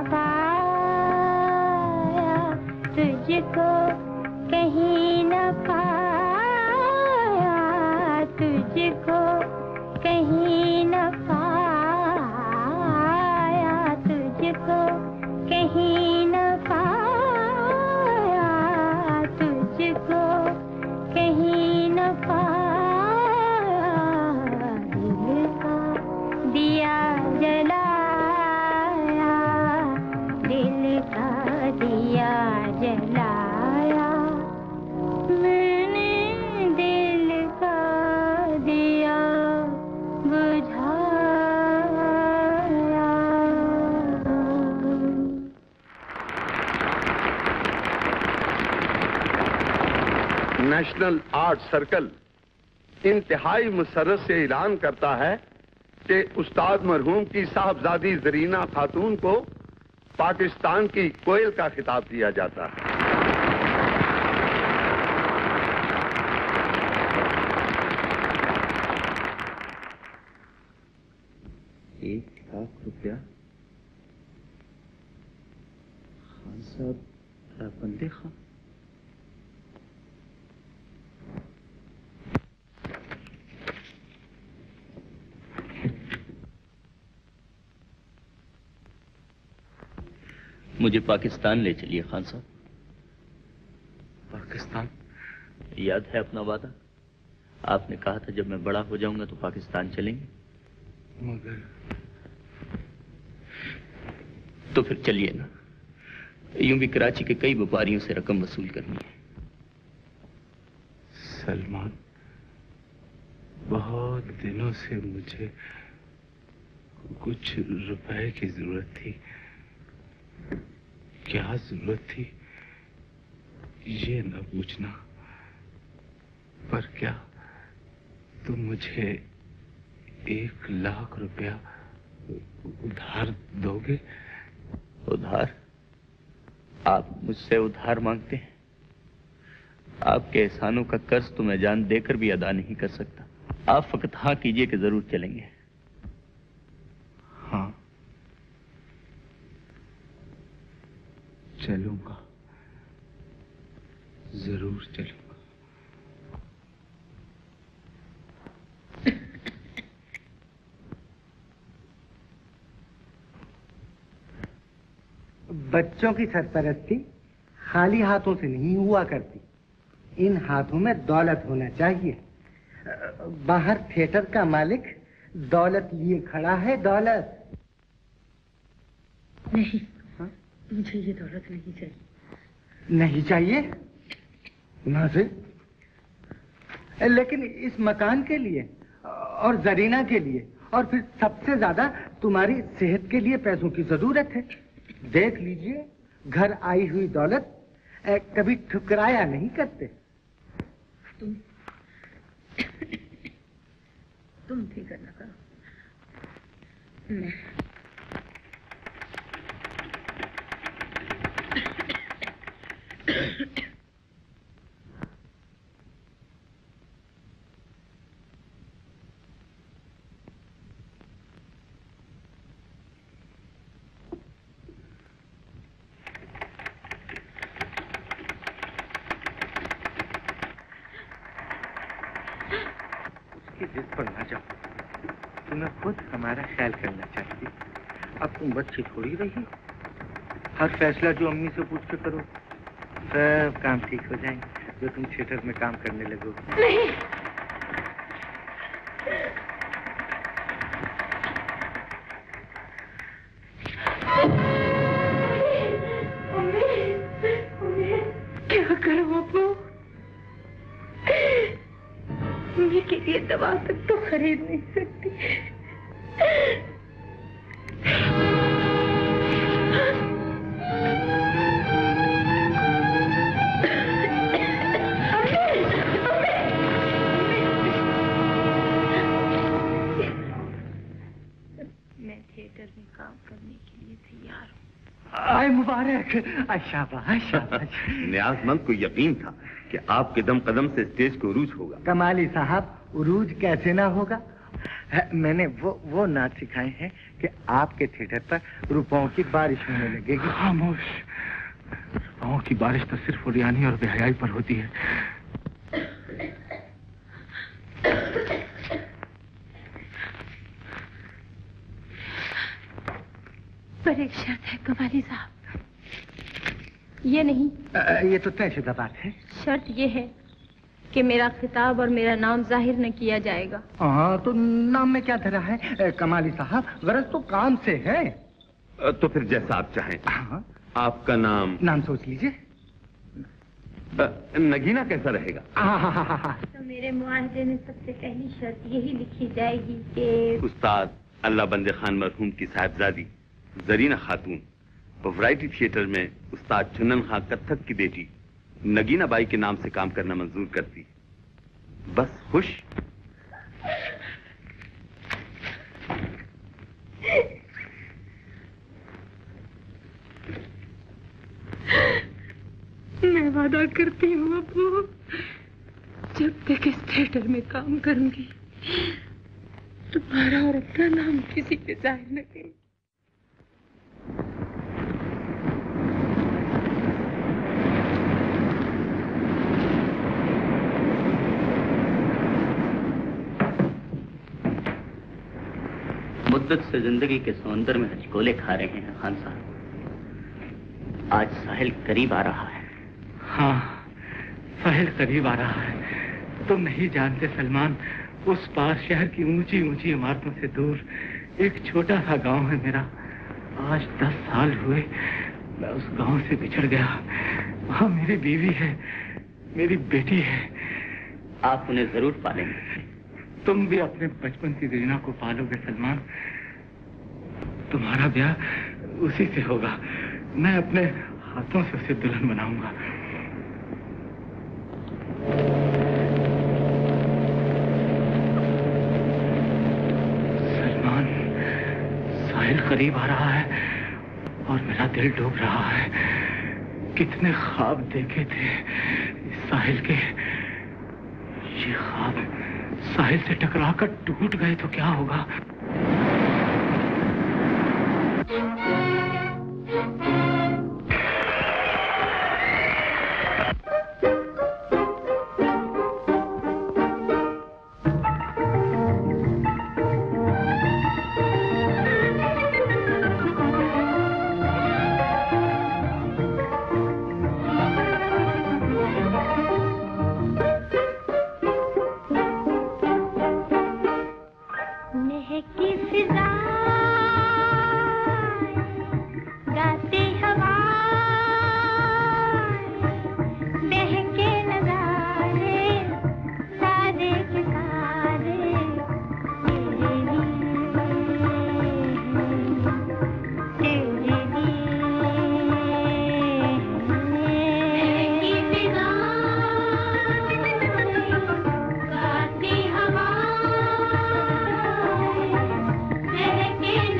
पाया, तुझको कहीं न पाया, तुझको कहीं न पाया, तुझको कहीं न पाया, तुझको कहीं न पाया, दिल का दिया जलाया, दिल का दिया जलाया, मैंने दिल का दिया बुझाया। नेशनल आर्ट सर्कल इंतहाई मुसर्रत से ऐलान करता है कि उस्ताद मरहूम की साहबजादी जरीना खातून को पाकिस्तान की कोयल का खिताब दिया जाता है। एक लाख रुपया खान साहब बंदे खान। मुझे पाकिस्तान ले चलिए खान साहब। पाकिस्तान? याद है अपना वादा? आपने कहा था जब मैं बड़ा हो जाऊंगा तो पाकिस्तान चलेंगे। मगर तो फिर चलिए ना, यूं भी कराची के कई व्यापारियों से रकम वसूल करनी है। सलमान, बहुत दिनों से मुझे कुछ रुपए की जरूरत थी। क्या जरूरत थी ये न पूछना, पर क्या तुम मुझे एक लाख रुपया उधार दोगे? उधार? आप मुझसे उधार मांगते हैं? आपके एहसानों का कर्ज तो मैं जान देकर भी अदा नहीं कर सकता। आप फकत हाँ कीजिए कि जरूर चलेंगे। हाँ, चलूंगा, जरूर चलूंगा। बच्चों की सरपरस्ती खाली हाथों से नहीं हुआ करती। इन हाथों में दौलत होना चाहिए। बाहर थिएटर का मालिक दौलत लिए खड़ा है। दौलत नहीं, हाँ? मुझे ये दौलत नहीं चाहिए। नहीं चाहिए? नाज़िर, लेकिन इस मकान के लिए और जरीना के लिए और फिर सबसे ज्यादा तुम्हारी सेहत के लिए पैसों की जरूरत है। देख लीजिए, घर आई हुई दौलत कभी ठुकराया नहीं करते। तुम तुम फिक्र न करो, मैं जिद पर ना जाओ। तुम्हें खुद हमारा ख्याल करना चाहिए। अब तुम बच्ची थोड़ी रही। हर फैसला जो अम्मी से पूछ के करो, सब काम ठीक हो जाएंगे जो तुम थिएटर में काम करने लगो। नहीं। क्या करूं अपू? मैं के लिए दवा तक तो खरीद नहीं सकती। मैं थिएटर में काम करने के लिए तैयार हूँ। आए मुबारक। शाबाश शाबाश। न्याजमंद को यकीन था कि आपके दम कदम से स्टेज को उरूज होगा। कमाली साहब, उरूज कैसे ना होगा? मैंने वो वो नाच सिखाए हैं कि आपके थिएटर पर रुपयों की बारिश होने लगेगी। खामोश। रुपयों की बारिश तो सिर्फ उड़ियानी और बेहयाई पर होती है। पर एक शर्त है कवाली साहब। ये नहीं, आ, ये तो तयशुदा बात है। शर्त ये है कि मेरा खिताब और मेरा नाम जाहिर न किया जाएगा। हाँ, तो नाम में क्या धरा है कमाली साहब? गरज तो काम से है। तो फिर जैसा आप चाहें। हाँ। आपका नाम? नाम सोच लीजिए। नगीना कैसा रहेगा? तो मेरे मुआहदे में सबसे पहली शर्त यही लिखी जाएगी कि उस्ताद अल्लाह बंदे खान मरहूम की साहिबजादी जरीना खातून वैरायटी थिएटर में उस्ताद चुन्नन खां कत्थक की बेटी नगीना बाई के नाम से काम करना मंजूर करती। बस खुश? मैं वादा करती हूँ अब्बू, जब तक इस थिएटर में काम करूंगी तुम्हारा और अपना नाम किसी के जाहिर न करूंगी। मुद्दत से जिंदगी के समुंदर में हचकोले खा रहे हैं खान साहब। आज साहिल करीब आ रहा है। हाँ, साहिल करीब आ रहा है। तुम नहीं जानते सलमान, उस पार शहर की ऊंची ऊंची इमारतों से दूर एक छोटा सा गांव है मेरा। आज दस साल हुए मैं उस गांव से बिछड़ गया। वहाँ मेरी बीवी है, मेरी बेटी है। आप उन्हें जरूर पालेंगे। तुम भी अपने बचपन की रीना को पालोगे सलमान। तुम्हारा ब्याह उसी से होगा। मैं अपने हाथों से उसे दुल्हन बनाऊंगा। सलमान, साहिल करीब आ रहा है और मेरा दिल डूब रहा है। कितने ख्वाब देखे थे इस साहिल के, ये ख्वाब साहिल से टकराकर टूट गए तो क्या होगा? के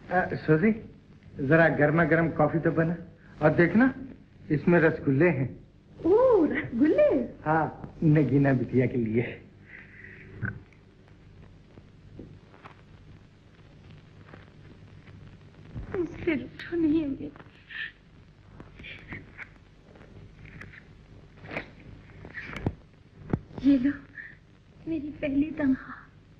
सूजी, जरा गर्मा गर्म कॉफी तो बना, और देखना इसमें रसगुल्ले हैं। ओह, रसगुल्ले? हाँ, नगीना बिटिया के लिए। सिर उठो नहीं है मेरा। ये लो मेरी पहली तनख्वाह।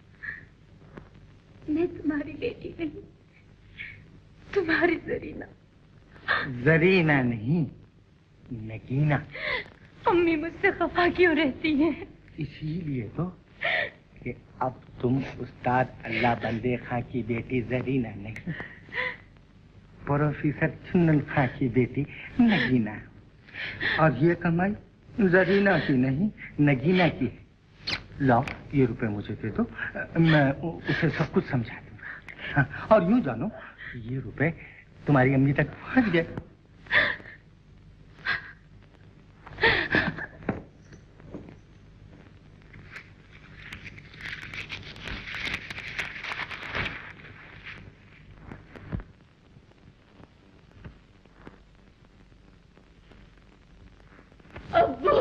मैं तुम्हारी बेटी नहीं, तुम्हारी जरीना। जरीना नहीं, नगीना। अम्मी मुझसे खफा क्यों रहती हैं? इसीलिए तो कि अब तुम उस्ताद अल्लाह बंदे खां की बेटी जरीना नहीं, प्रोफेसर चुन्नन खां की बेटी नगीना। और ये कमाई जरीना की नहीं, नगीना की है। लाओ ये रुपए मुझे दे दो, मैं उसे सब कुछ समझा दूंगा। हाँ, और यूं जानो ये रुपए तुम्हारी अम्मी तक पहुंच गए। अब्बू,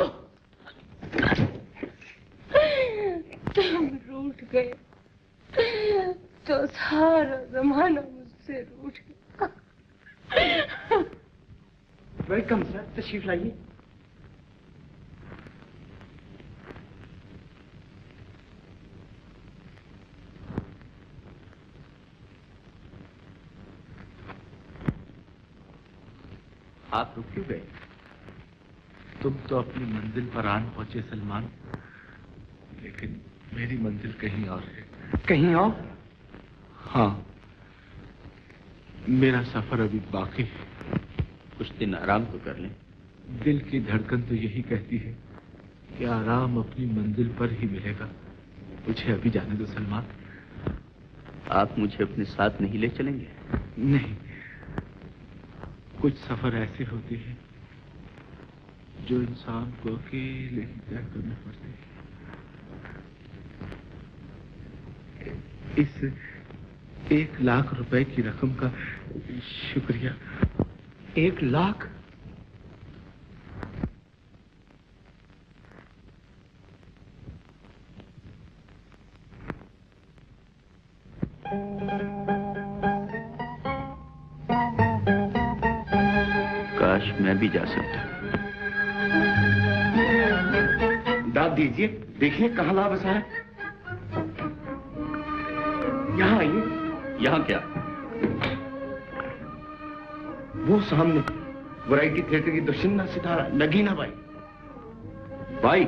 तुम रूठ गए तो सारा जमाना मुझसे रूठ गया। वेलकम सर, तशरीफ लाइए। आप रुक क्यों गए? तुम तो अपनी मंजिल पर आन पहुंचे सलमान, लेकिन मेरी मंजिल कहीं और है। कहीं और? हाँ, मेरा सफर अभी बाकी है। कुछ दिन आराम तो कर लें। दिल की धड़कन तो यही कहती है कि आराम अपनी मंजिल पर ही मिलेगा। मुझे अभी जाने दो सलमान। आप मुझे अपने साथ नहीं ले चलेंगे? नहीं, कुछ सफर ऐसे होते हैं जो इंसान को अकेले ही तय करने पड़ते हैं। इस एक लाख रुपए की रकम का शुक्रिया। एक लाख? काश मैं भी जा सकता। दाद दीजिए, देखिए कहाँ ला बसा है। यहाँ आइए। यहाँ क्या? वो सामने वैरायटी थिएटर की दुश्मना सितारा नगीना बाई। बाई?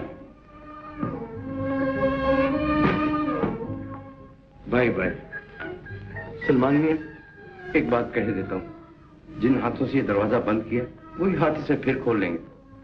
भाई भाई सलमान मियां, एक बात कह देता हूँ, जिन हाथों से ये दरवाजा बंद किया वही हाथ से फिर खोल लेंगे।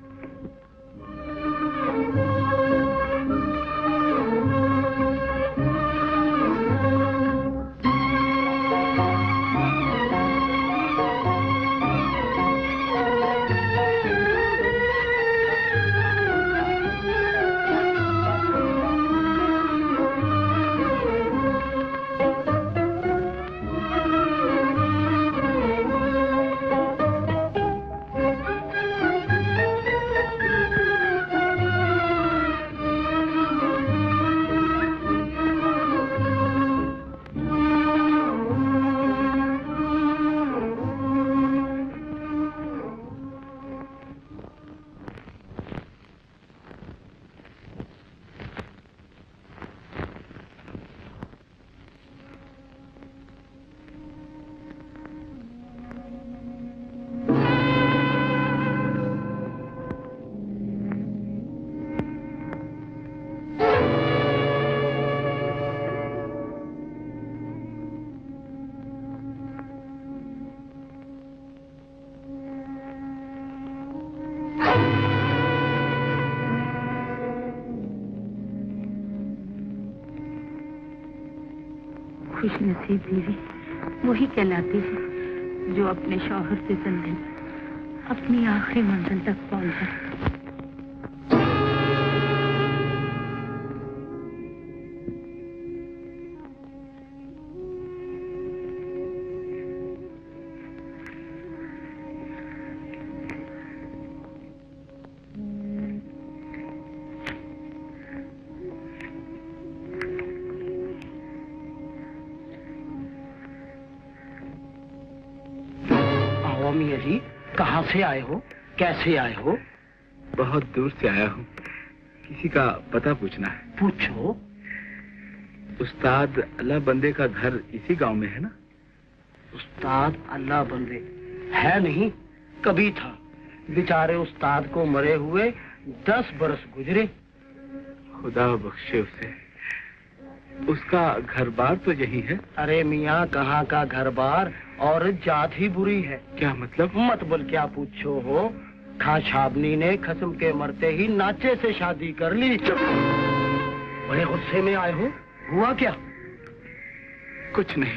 खुश नसीब बीवी वही कहलाती है जो अपने शौहर से जिंदगी अपनी आखिरी मंजिल तक पहुंचा। कहाँ से आए हो, कैसे आए हो? बहुत दूर से आया हूँ, किसी का पता पूछना है। पूछो। उस्ताद अल्लाह बंदे का घर इसी गांव में है ना? उस्ताद अल्लाह बंदे है नहीं, कभी था। बेचारे उस्ताद को मरे हुए दस बरस गुजरे। खुदा बख्शे उसे। उसका घर बार तो यही है। अरे मियाँ, कहाँ का घर बार, और जात ही बुरी है। क्या मतलब? मत बोल, क्या पूछो हो। खां छाबनी ने खस्म के मरते ही नाचे से शादी कर ली। बड़े गुस्से में आए हो, हुआ क्या? कुछ नहीं,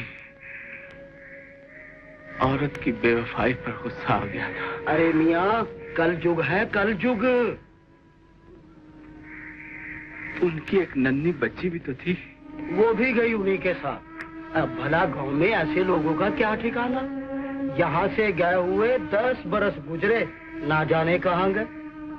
औरत की बेवफाई पर गुस्सा आ गया था। अरे मियाँ, कल युग है, कल युग। उनकी एक नन्ही बच्ची भी तो थी। वो भी गई उन्हीं के साथ। अब भला गांव में ऐसे लोगों का क्या ठिकाना। यहाँ से गए हुए दस बरस गुजरे, ना जाने कहाँ गए।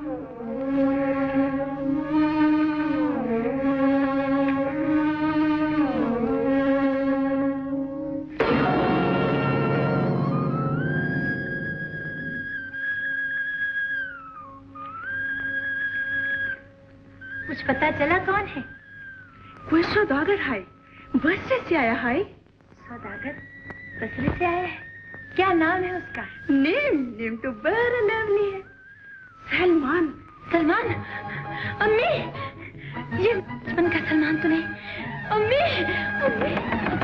कुछ पता चला कौन है? कोई सौदागर है, बसरे से आया है। सौदागर बसरे से आया है? क्या नाम है उसका? नेम नेम तो बड़ा लवली है, सलमान। सलमान? अम्मी, ये बचपन का सलमान तो नहीं? अम्मी, अम्मी।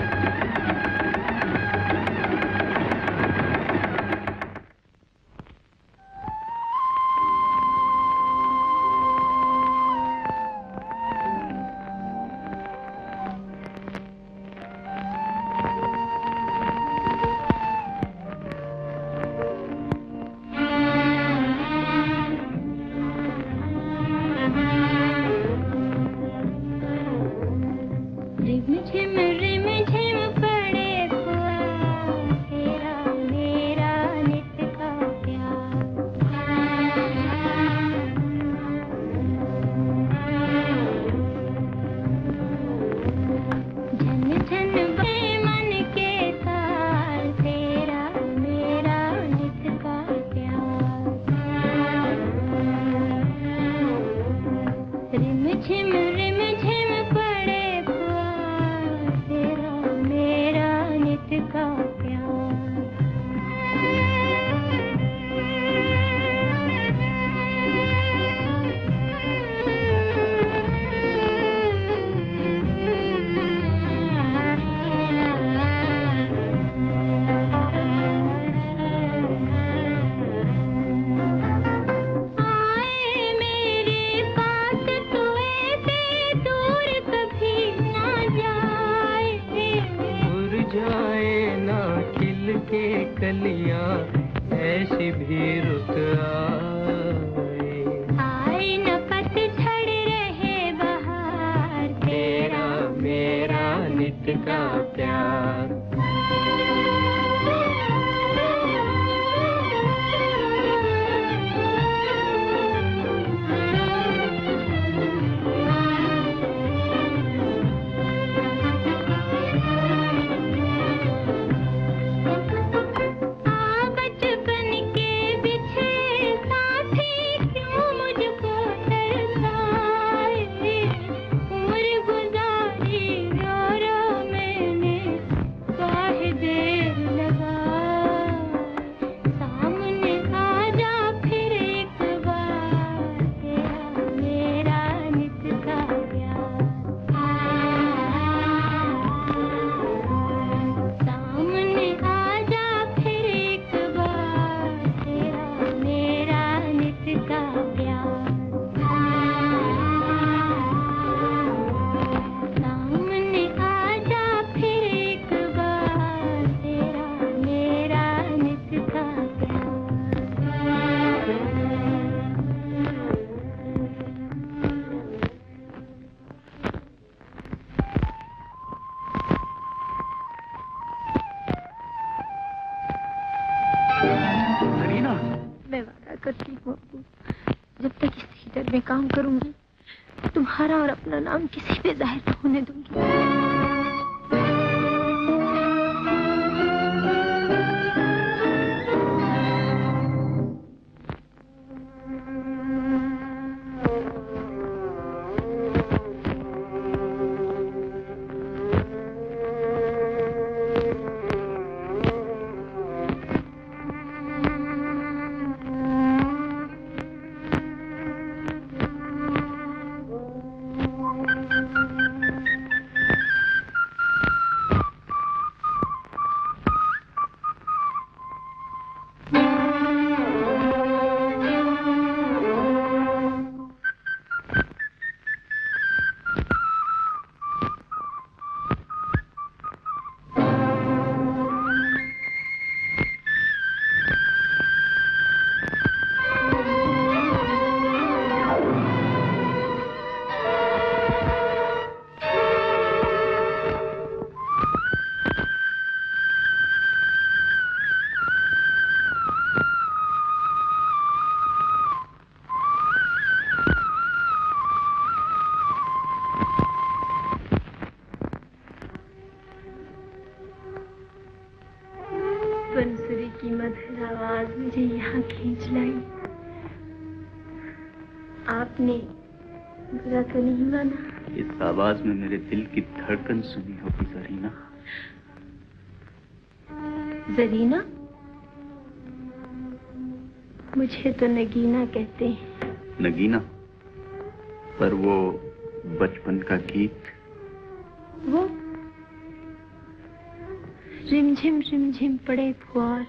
काम करूंगी, तुम्हारा और अपना नाम किसी पे जाहिर न होने दूंगी। खींच लाई। आपने बुरा तो नहीं माना? इस आवाज में मेरे दिल की धड़कन सुनी होगी जरीना। जरीना? मुझे तो नगीना कहते हैं। नगीना? पर वो बचपन का गीत। वो रिमझिम रिमझिम पड़े फुआर।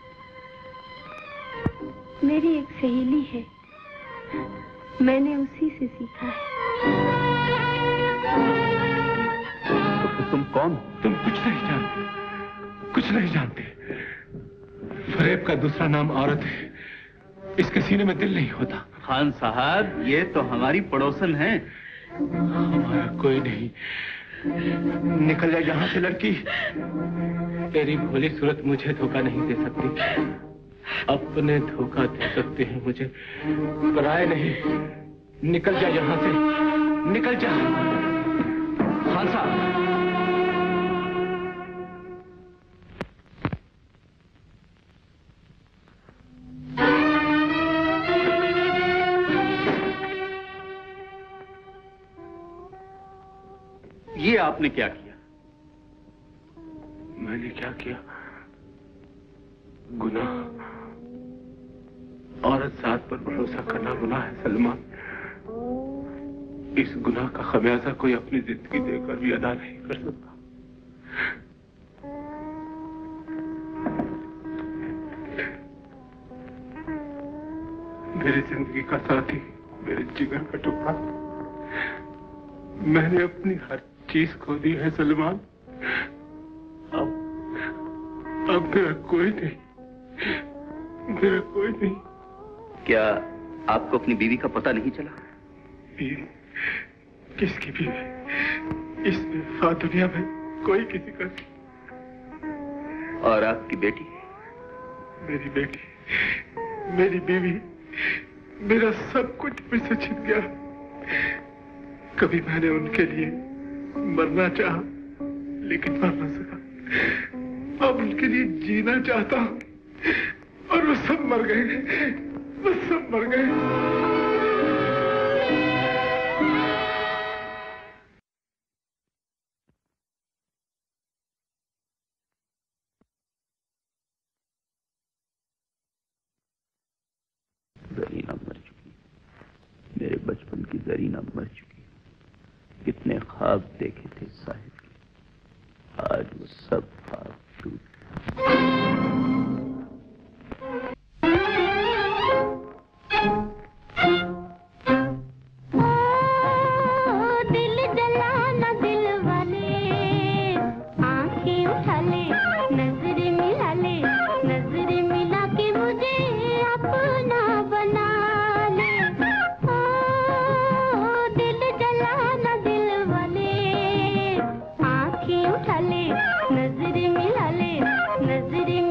मेरी एक सहेली है, मैंने उसी से सीखा है। तो फिर तुम कौन? तुम कुछ नहीं जानते, कुछ नहीं जानते। फरेब का दूसरा नाम औरत है। इसके सीने में दिल नहीं होता। खान साहब, ये तो हमारी पड़ोसन है। हमारा कोई नहीं। निकल जा यहाँ से लड़की। तेरी भोली सूरत मुझे धोखा नहीं दे सकती। अपने धोखा दे सकते हैं मुझे, पराए नहीं। निकल जा यहाँ से, निकल जा। खान साहब, ये आपने क्या किया? मैंने क्या किया? गुनाह। औरत साथ पर भरोसा करना गुनाह है सलमान। इस गुनाह का खमियाजा कोई अपनी जिंदगी देकर भी अदा नहीं कर सकता। मेरी जिंदगी का साथी, मेरे जिगर का टुकड़ा, मैंने अपनी हर चीज खो दी है सलमान। अब अब मेरा कोई नहीं, मेरा कोई नहीं। क्या आपको अपनी बीवी का पता नहीं चला? बीवी? किसकी बीवी? इस बेवफा दुनिया में कोई किसी का नहीं। और आपकी बेटी? मेरी बेटी, मेरी बीवी, मेरा सब कुछ मुझसे छिन गया। कभी मैंने उनके लिए मरना चाहा, लेकिन मर न सका। अब उनके लिए जीना चाहता हूं, और वो सब मर गए, वो सब मर गए। जरीना मर चुकी, मेरे बचपन की जरीना मर चुकी। कितने ख्वाब देखे थे साहिब के, आज वो सब ख्वाब टूट। दिल जलाना दिल वाले, आंखें उठा ले, नजर मिला ले, नजर मिला के मुझे अपना बना ले। ओ दिल जलाना दिल वाले, आंखें उठा ले, नजर मिला ले, नजर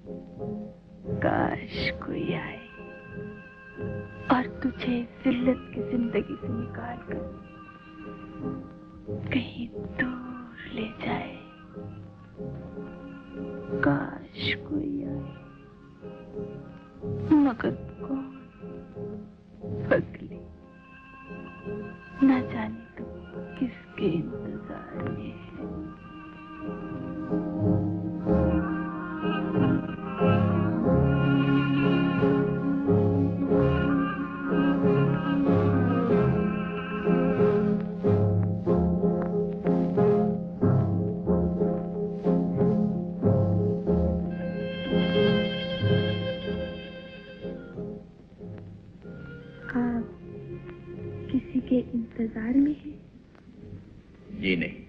काश कोई आए और तुझे जिल्लत की जिंदगी से निकाल कर कहीं दूर ले जाए। काश कोई आए, मगर कौन? पगली, न जाने तो किसके इंतजार में है। के इंतजार में है? जी नहीं।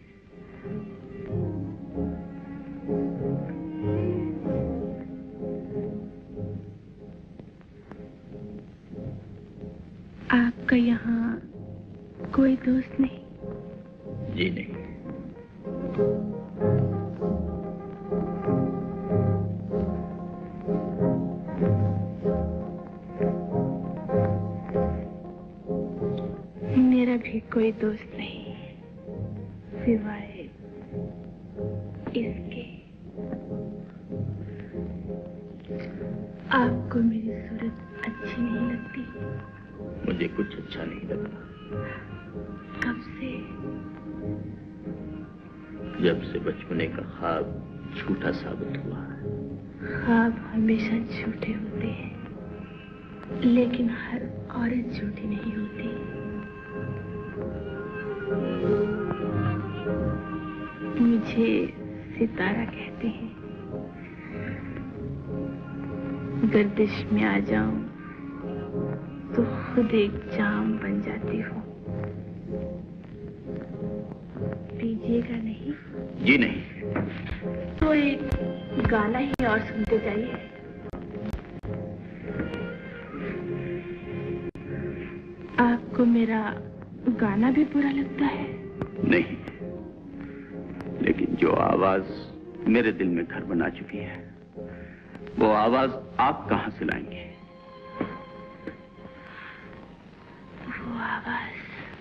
आपका यहाँ कोई दोस्त नहीं? जी नहीं। मेरा भी कोई दोस्त नहीं सिवाय इसके। आपको मेरी सूरत अच्छी नहीं लगती? मुझे कुछ अच्छा नहीं लगता। कब से? जब से बचपने का ख्वाब झूठा साबित हुआ है। ख्वाब हमेशा झूठे होते हैं, लेकिन हर औरत झूठी नहीं होती। मुझे सितारा कहते हैं। गर्दिश में आ जाऊं तो खुद एक जाम बन जाती हूँ। पीजिएगा नहीं? जी नहीं। तो एक गाना ही और सुनते जाइए। आपको मेरा गाना भी बुरा लगता है? नहीं, लेकिन जो आवाज मेरे दिल में घर बना चुकी है, वो आवाज आप कहां से लाएंगे? वो आवाज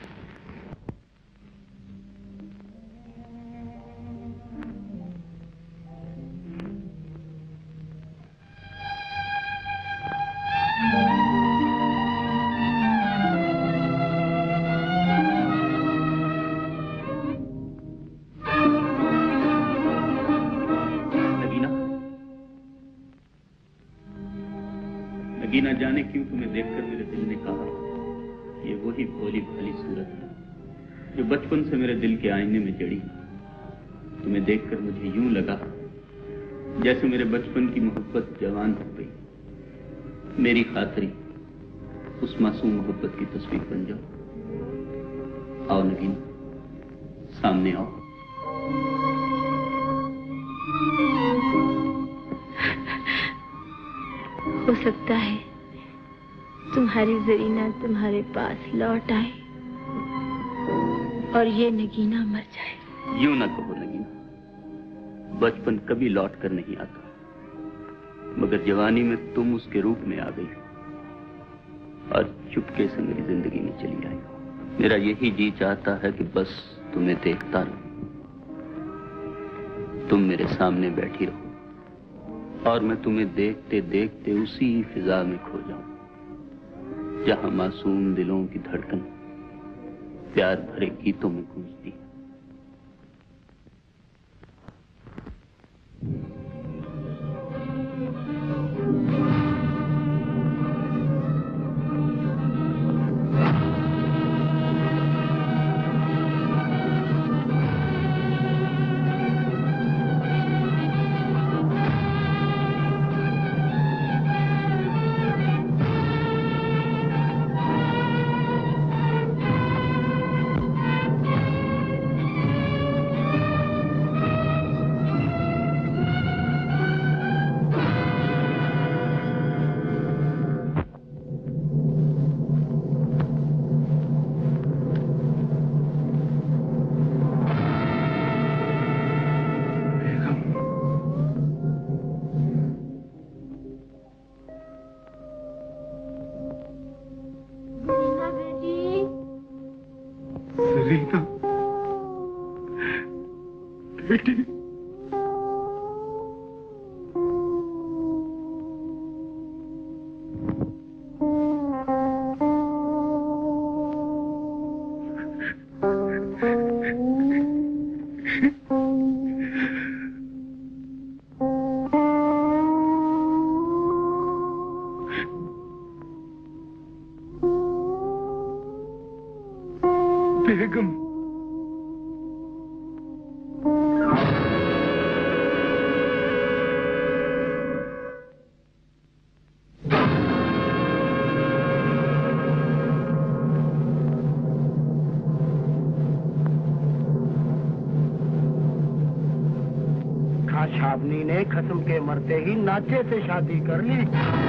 न जाने क्यों तुम्हें देखकर मेरे दिल ने कहा, ये वही भोली भाली सूरत है जो बचपन से मेरे दिल के आईने में जड़ी। तुम्हें देखकर मुझे यूं लगा जैसे मेरे बचपन की मोहब्बत जवान हो गई। मेरी खातरी उस मासूम मोहब्बत की तस्वीर बन जाओ। आओ नगीन, सामने आओ। हो सकता है तुम्हारी जरीना तुम्हारे पास लौट आए और ये नगीना मर जाए। यूं ना कहो नगीना, बचपन कभी लौट कर नहीं आता, मगर जवानी में तुम उसके रूप में आ गई और चुपके से मेरी जिंदगी में चली आई। मेरा यही जी चाहता है कि बस तुम्हें देखता रहूं, तुम मेरे सामने बैठी रहो और मैं तुम्हें देखते देखते उसी फिजा में खो जाऊं जहां मासूम दिलों की धड़कन प्यार भरे गीतों में गूंजती है। बेगम। छावनी ने खत्म के मरते ही नाचे से शादी कर ली।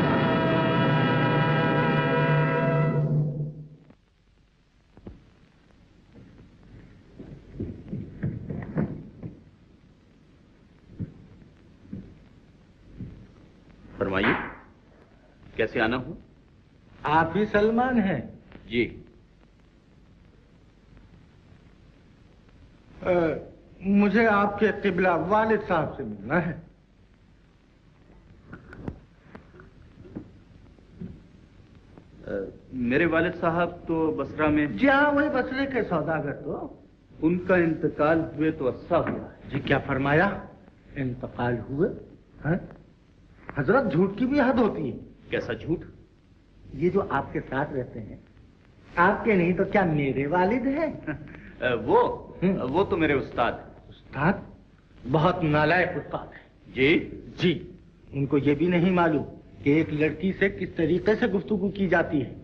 फरमाइए, कैसे आना हो? आप ही सलमान हैं? जी। आ, मुझे आपके किबला वालिद साहब से मिलना है। आ, मेरे वालिद साहब तो बसरा में। जी हाँ, वही बसरे के सौदागर। तो उनका इंतकाल हुए तो अच्छा हुआ। जी क्या फरमाया? इंतकाल हुए? हैं? हजरत, झूठ की भी हद होती है। कैसा झूठ? ये जो आपके साथ रहते हैं, आपके नहीं तो क्या मेरे वालिद हैं? वो वो तो मेरे उस्ताद। उस्ताद? बहुत नालायक उस्ताद है। जी जी। उनको ये भी नहीं मालूम कि एक लड़की से किस तरीके से गुफ्तगू की जाती है।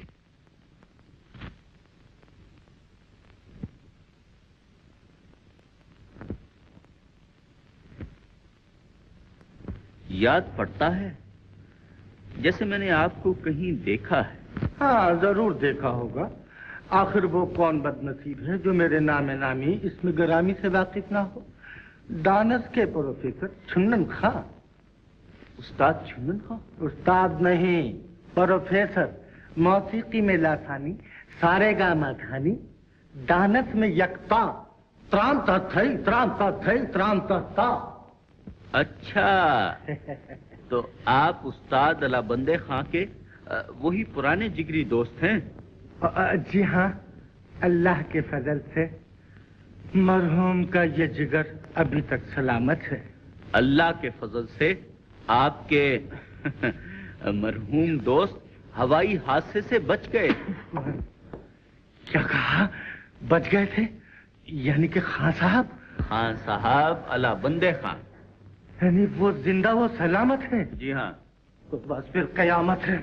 याद पड़ता है जैसे मैंने आपको कहीं देखा है। हाँ, जरूर देखा होगा। आखिर वो कौन बदनसीब है जो मेरे नामे नामी इसमें गरामी से वाकिफ ना हो। दानस के प्रोफेसर छुन्नन खां। उस्ताद छुन्नन खां? उस्ताद नहीं, प्रोफेसर। मौसीकी में लासानी, सारेगामा धानी, दानस में यकता, त्राम ता थई, त्राम ता थई, त्राम ता ता। अच्छा, तो आप उस्ताद अला बंदे खां के वही पुराने जिगरी दोस्त हैं? जी हाँ, अल्लाह के फजल से मरहूम का ये जिगर अभी तक सलामत है। अल्लाह के फजल से आपके मरहूम दोस्त हवाई हादसे से बच गए। क्या कहा? बच गए थे? यानी कि खान साहब? खान साहब अला बंदे खान। यानी वो जिंदा वो सलामत है? जी हाँ। तो बस फिर कयामत है।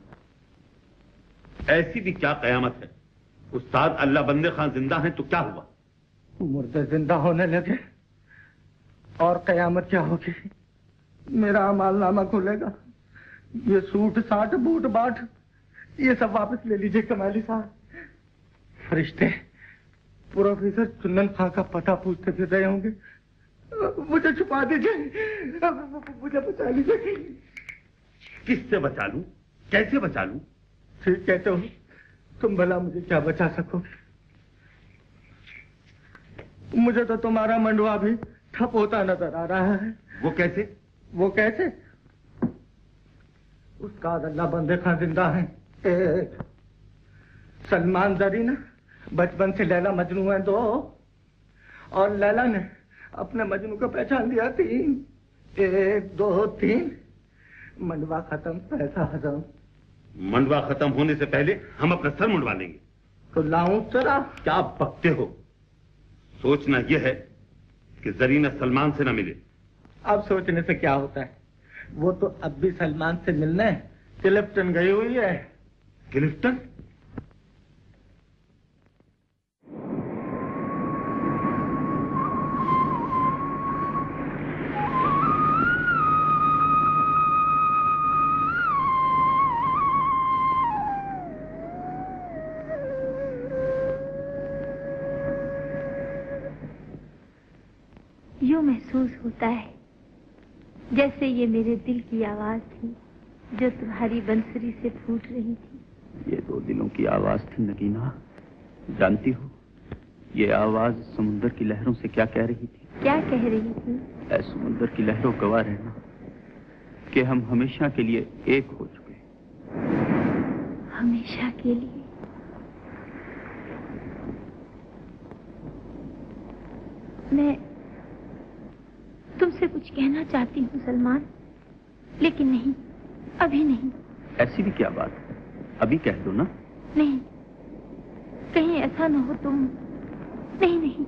ऐसी भी क्या कयामत है? उस्ताद अल्लाह बंदे खान जिंदा हैं तो क्या हुआ? मुर्दे जिंदा होने लगे और कयामत क्या होगी? मेरा अमालनामा खुलेगा। ये सूट साठ बूट बाट ये सब वापस ले लीजिए कमाली साहब। फरिश्ते प्रोफेसर चुन्नन खां का पता पूछते फिर रहे होंगे। मुझे छुपा दीजिए, मुझे बचा लीजिए। किससे बचा लूं? कैसे बचा लूं? ठीक कहते हो तुम, भला मुझे क्या बचा सकोगे? मुझे तो तुम्हारा मंडवा भी ठप होता नजर आ रहा है। वो कैसे? वो कैसे? उस्ताद अल्लाह बंदे खां जिंदा है। एक सलमान जरी ना बचपन से लैला मजनू है दो, और लैला ने अपने मजनू को पहचान लिया तीन। एक दो तीन, मंडवा खत्म, पैसा हजम। मंडवा खत्म होने से पहले हम अपना सर मुंडवा लेंगे। तो लाऊं चला? क्या बकते हो? सोचना यह है कि जरीना सलमान से न मिले। अब सोचने से क्या होता है? वो तो अब भी सलमान से मिलने क्लिफ्टन गई हुई है। क्लिफ्टन? यूं महसूस होता है जैसे ये मेरे दिल की आवाज थी जो तुम्हारी बंसुरी से फूट रही थी। ये दो दिलों की आवाज थी नगीना। जानती हो ये आवाज समुद्र की लहरों से क्या कह रही थी? क्या कह रही थी? ऐ समुद्र की लहरों गवाह रहना कि हम हमेशा के लिए एक हो चुके। हमेशा के लिए? मैं तुमसे कुछ कहना चाहती हूँ सलमान, लेकिन नहीं, अभी नहीं। ऐसी भी क्या बात? अभी कह दो ना। नहीं, कहीं ऐसा न हो तुम। नहीं नहीं,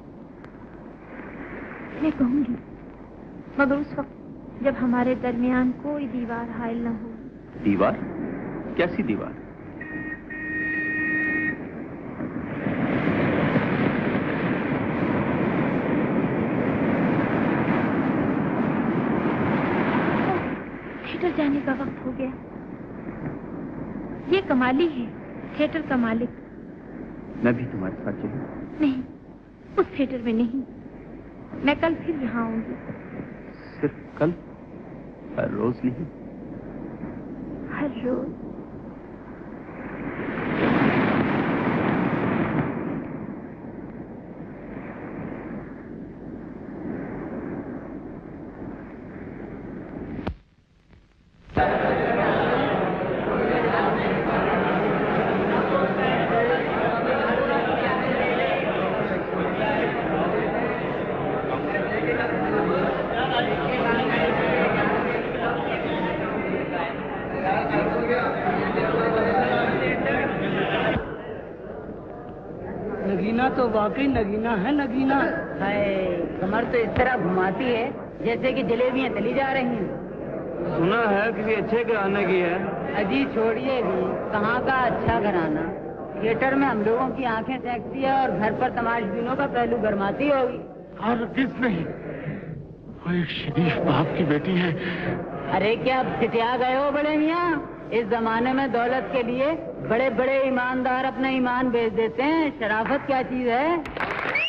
मैं कहूंगी, मगर उस वक्त जब हमारे दरमियान कोई दीवार हायल न हो। दीवार? कैसी दीवार? थिएटर जाने का वक्त हो गया। ये कमाली है, थिएटर का मालिक। मैं भी तुम्हारे साथ चलूं? नहीं, उस थिएटर में नहीं। मैं कल फिर यहाँ आऊंगी। सिर्फ कल? हर रोज नहीं? हर रोज। नगीना तो वाकई नगीना है, नगीना है। कमर तो इस तरह घुमाती है जैसे कि जलेबियां तली जा रही हैं। सुना है किसी अच्छे घराने की है। अजी छोड़िए भी, कहाँ का अच्छा घराना। थिएटर में हम लोगों की आंखें सेकती है और घर पर तमाशबीनों का पहलू गरमाती होगी। और किस नहीं, वो एक शरीफ बाप की बेटी है। अरे क्या अब सिटिया गए हो बड़े मियाँ? इस जमाने में दौलत के लिए बड़े बड़े ईमानदार अपना ईमान बेच देते हैं। शराफत क्या चीज है?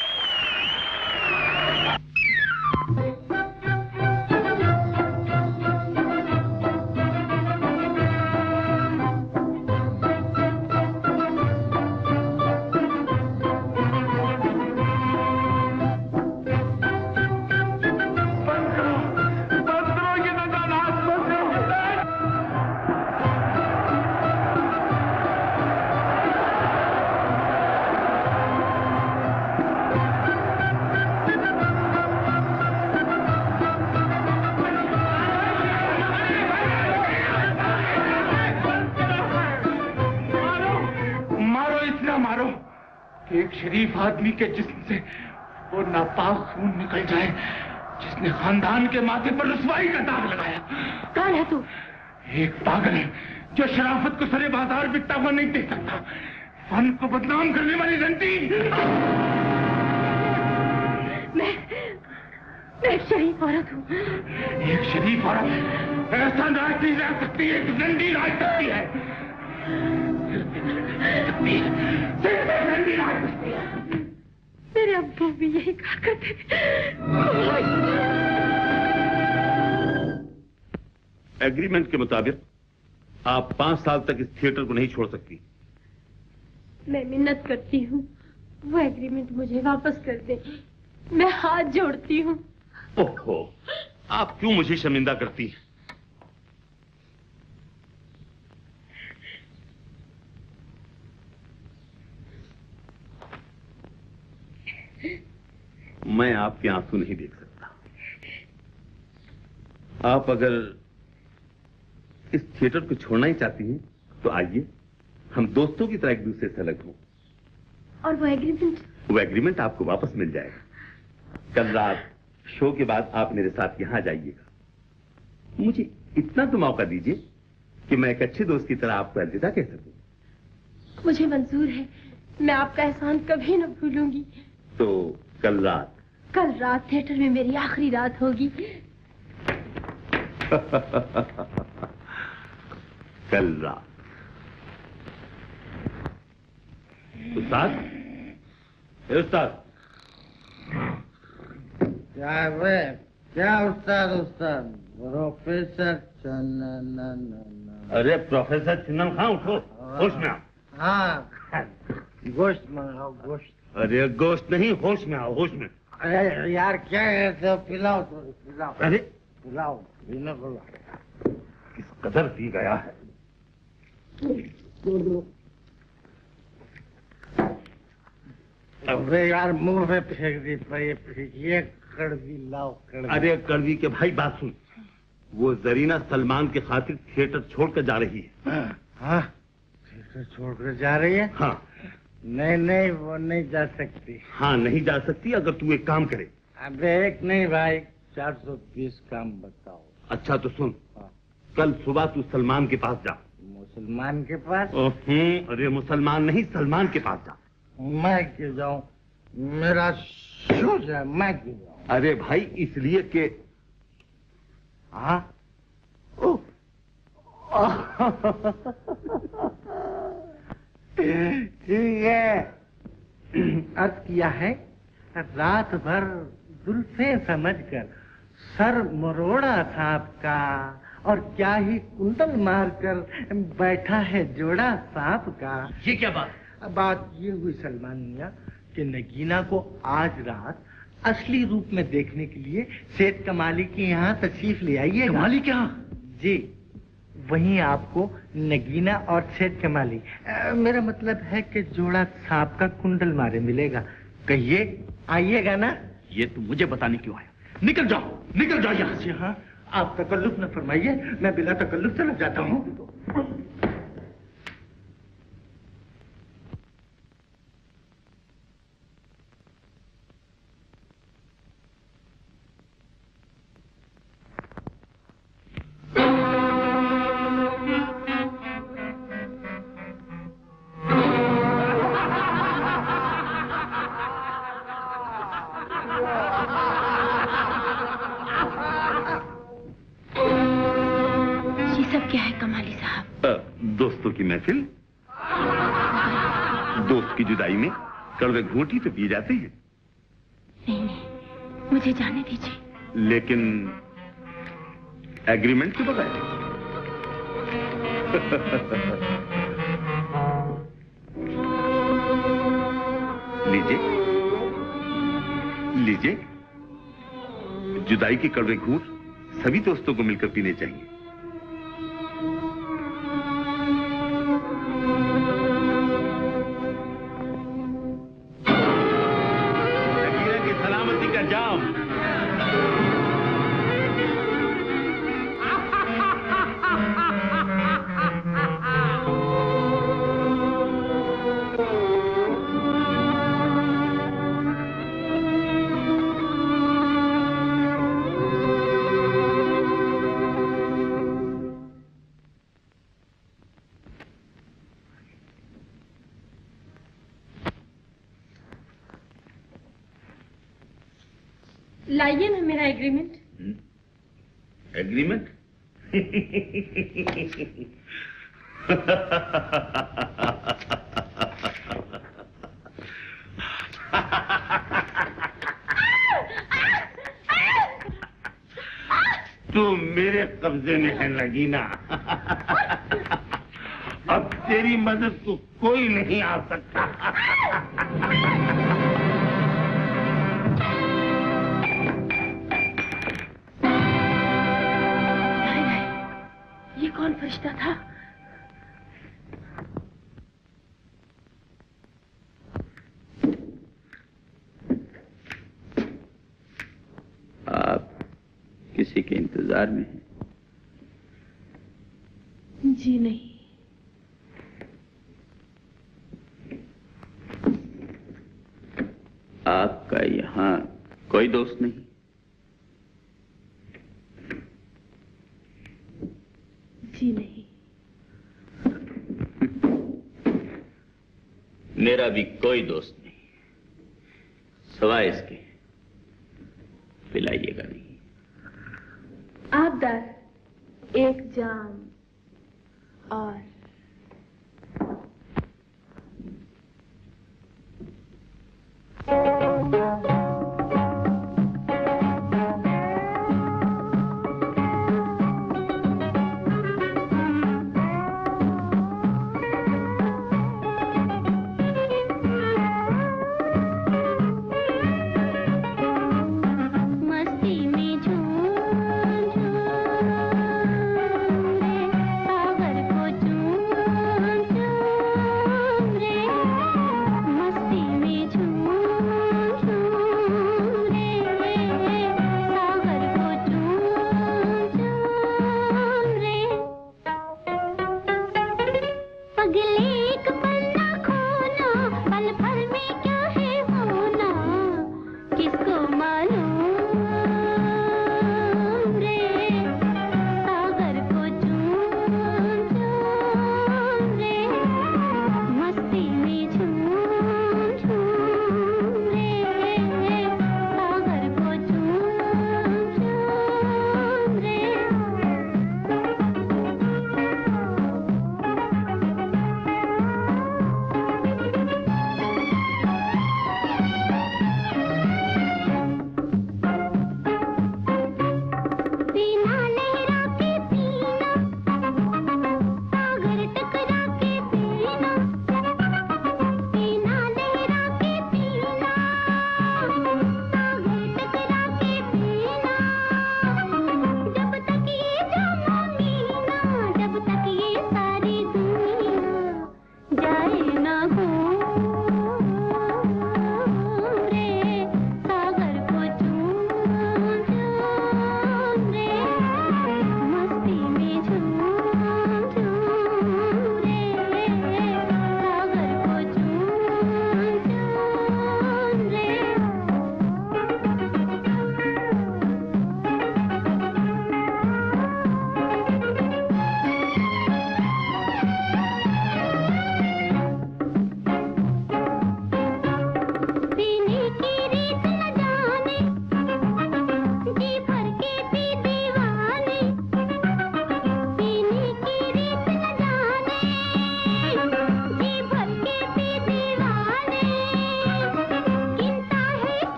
एक शरीफ आदमी के जिस्म से वो नापाक खून निकल जाए जिसने खानदान के माथे पर रुसवाई का दाग लगाया। कौन है तू? एक पागल है जो शराफत को सरे बाजार बिकता हुआ नहीं देख सकता। फन को बदनाम करने वाली रंटी। मैं मैं एक शरीफ औरत हूँ। एक शरीफ औरत ऐसा राज नहीं रह सकती, एक रंडी राज सकती है। मेरे अब्बू भी यही कहा करते थे। एग्रीमेंट के मुताबिक आप पांच साल तक इस थिएटर को नहीं छोड़ सकती। मैं मिन्नत करती हूँ, वो एग्रीमेंट मुझे वापस कर दे। मैं हाथ जोड़ती हूँ। ओहो, आप क्यों मुझे शर्मिंदा करती हैं? मैं आपके आंसू नहीं देख सकता। आप अगर इस थिएटर को छोड़ना ही चाहती हैं तो आइए, हम दोस्तों की तरह एक दूसरे से अलग हों। और वो एग्रीमेंट? वो एग्रीमेंट आपको वापस मिल जाएगा। कल रात शो के बाद आप मेरे साथ यहां जाइएगा। मुझे इतना तो मौका दीजिए कि मैं एक अच्छे दोस्त की तरह आपको अलविदा कह सकूं। मुझे मंजूर है, मैं आपका एहसान कभी न भूलूंगी। तो कल रात? कल रात थिएटर में मेरी आखिरी रात होगी। कल रात। उस्ताद, उस्ताद। क्या है? क्या उस्ताद? उस्ताद प्रोफेसर चन्नन। अरे प्रोफेसर चन्नन खां, उठो, होश में आओ। हाँ, गोश्त मंगाओ, गोश्त। अरे गोश्त नहीं, होश में आओ, होश में। अरे यार क्या है, तो पिलाओ, तो पिलाओ। अरे पिलाओ, पीने को किस कदर पी गया है। अबे यार मुंह में फेंक दी पर ये कड़वी लाओ, कड़वी। अरे कड़वी के भाई बात सुन, वो जरीना सलमान के खातिर थिएटर छोड़कर जा रही है। हाँ, थिएटर छोड़कर जा रही है? हाँ, नहीं नहीं, वो नहीं जा सकती। हाँ नहीं जा सकती। अगर तू एक काम करे। अबे एक नहीं भाई, चार सौ बीस काम बताओ। अच्छा तो सुन, कल सुबह तू सलमान के पास जा। मुसलमान के पास? हम्म, अरे मुसलमान नहीं, सलमान के पास जा। मैं क्यों जाऊं? मेरा शूज है, मैं क्यों जाऊं? अरे भाई इसलिए कि हाँ ठीक है, अर्ज किया है। रात भर जुल्फे समझकर सर मरोड़ा सांप का, और क्या ही कुंडल मारकर बैठा है जोड़ा सांप का। ये क्या बात? बात ये हुई सलमान मियां कि नगीना को आज रात असली रूप में देखने के लिए सेठ कमाली के यहाँ तशरीफ ले आइए। कमाली के यहाँ? जी, वहीं आपको नगीना और सेठ कमाली, आ, मेरा मतलब है कि जोड़ा सांप का कुंडल मारे मिलेगा। कहिए आइएगा ना? ये तुम मुझे बताने क्यों आया? निकल जाओ, निकल जाओ यहाँ से। हाँ, आप तकल्लुफ न फरमाइए, मैं बिना तकल्लुफ चला जाता हूँ। दोस्तों की महफिल, दोस्त की जुदाई में कड़वे घूंटी तो पिए जाते हैं। नहीं नहीं, मुझे जाने दीजिए। लेकिन एग्रीमेंट के बगैर। लीजिए लीजिए, जुदाई के कड़वे घूंट सभी दोस्तों को मिलकर पीने चाहिए। लाइए ना मेरा एग्रीमेंट। एग्रीमेंट? तू मेरे कब्जे में है नगीना। अब तेरी मदद को कोई नहीं आ सकता। ये कौन फरिश्ता था? आप किसी के इंतजार में हैं? जी नहीं। आपका यहाँ कोई दोस्त नहीं? जी नहीं। मेरा भी कोई दोस्त नहीं, सवाए इसके पिलाइएगा नहीं। आप दर एक जाम और मस्ती में झूम झूम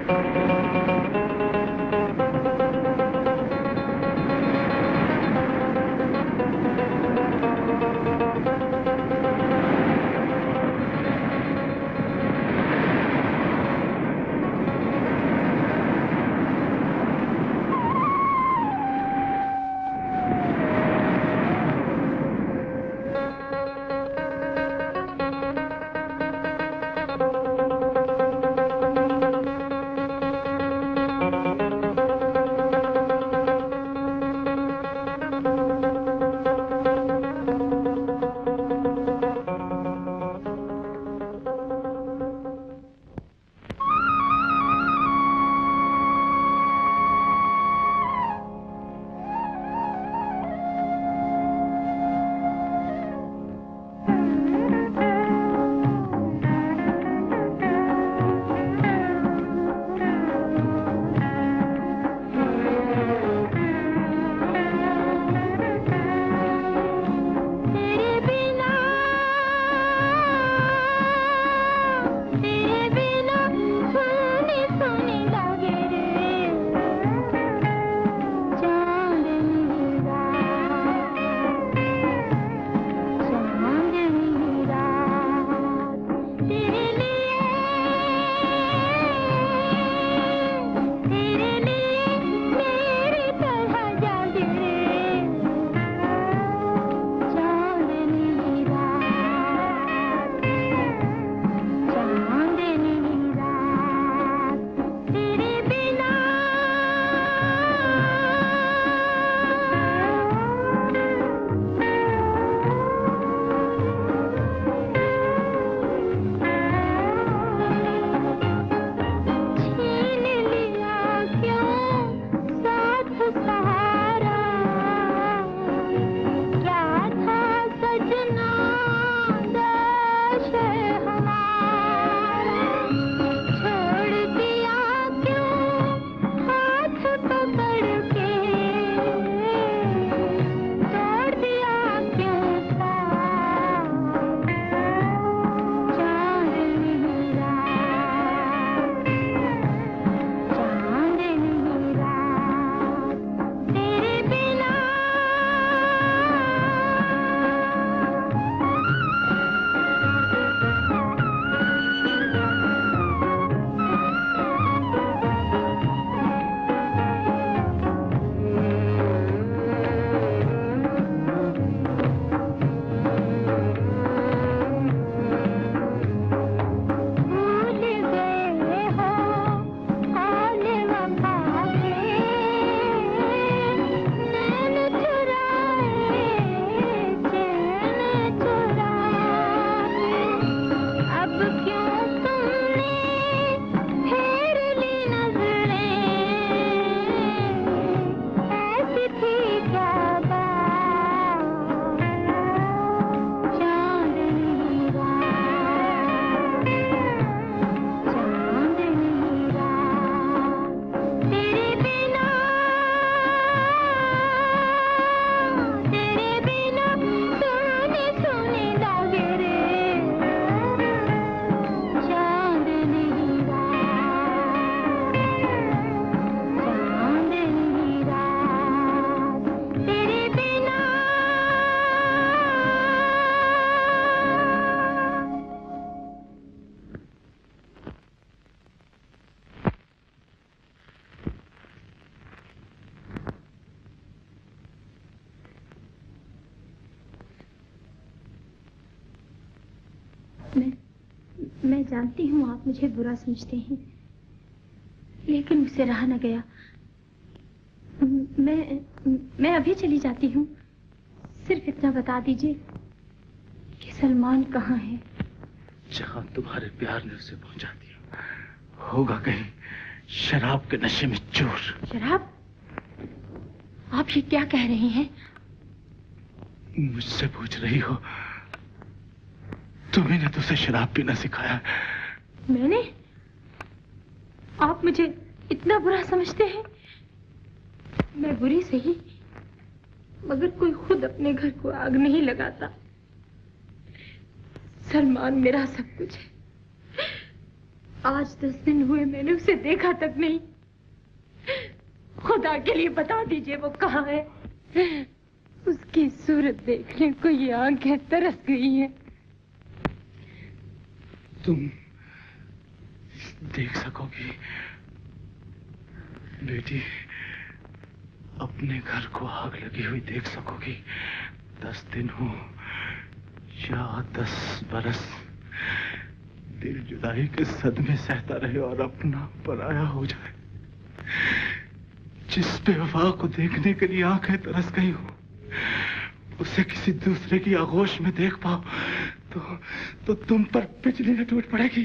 मैं मैं जानती हूँ आप मुझे बुरा समझते हैं, लेकिन मुझसे रहा न गया। मैं मैं अभी चली जाती हूँ। सिर्फ इतना बता दीजिए कि सलमान कहाँ है। जहाँ तुम्हारे प्यार ने उसे पहुंचा दिया होगा, कहीं शराब के नशे में चूर। शराब? आप ये क्या कह रहे हैं? मुझसे पूछ रही हो? तुम्ही ने तो उसे शराब पीना सिखाया। मैंने? आप मुझे इतना बुरा समझते हैं? मैं बुरी सही, मगर कोई खुद अपने घर को आग नहीं लगाता। सलमान मेरा सब कुछ है। आज दस दिन हुए मैंने उसे देखा तक नहीं। खुदा के लिए बता दीजिए वो कहाँ है। उसकी सूरत देखने को ये आंखें तरस गई हैं। तुम देख सकोगी बेटी, अपने घर को आग लगी हुई देख सकोगी। दस दिन हो या दस बरस, दिल जुदाई के सदमे सहता रहे और अपना पराया हो जाए। जिस बेवफा को देखने के लिए आंखें तरस गई हो, उसे किसी दूसरे की आगोश में देख पाओ तो तो तुम पर बिजली न टूट पड़ेगी।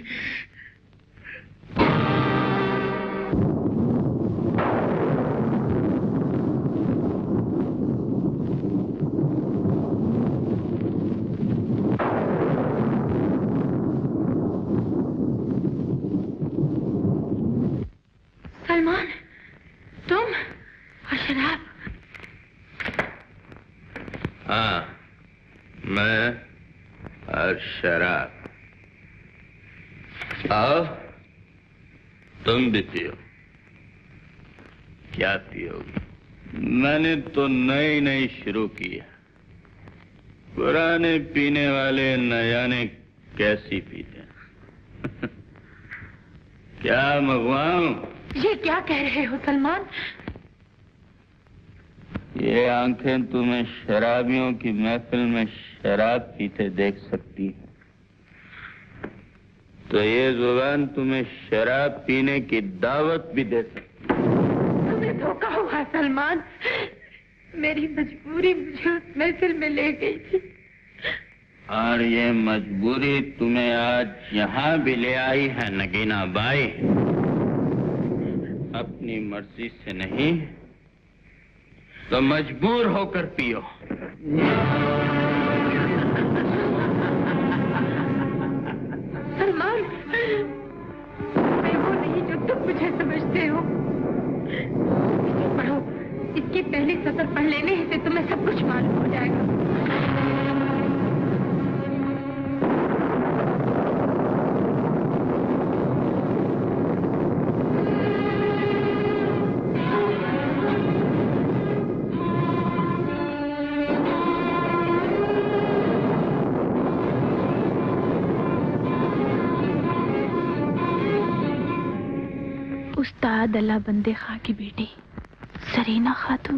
सलमान, तुम और शराब? हाँ, मैं और शराब। आओ, तुम भी पियो। क्या पियोगी? मैंने तो नई नई शुरू की है। पुराने पीने वाले न जाने कैसी पीते हैं। क्या मंगवाऊं? ये क्या कह रहे हो सलमान? ये आंखें तुम्हें शराबियों की महफिल में शराब पीते देख सकती है, तो ये जुबान तुम्हें शराब पीने की दावत भी दे सकती है। तुम्हें धोखा हुआ सलमान। मेरी मजबूरी मुझे उस महफिल में ले गई थी। और ये मजबूरी तुम्हें आज यहाँ भी ले आई है नगीना बाई। अपनी मर्जी से नहीं तो मजबूर होकर पियो। सलमान, मैं वो नहीं जो तुम मुझे समझते हो। इसे पढ़ो, इसके पहले सतर पढ़ लेने से तुम्हें सब कुछ मालूम हो जाएगा। उस्ताद अल्लाह बंदे खां की बेटी सरीना खातून।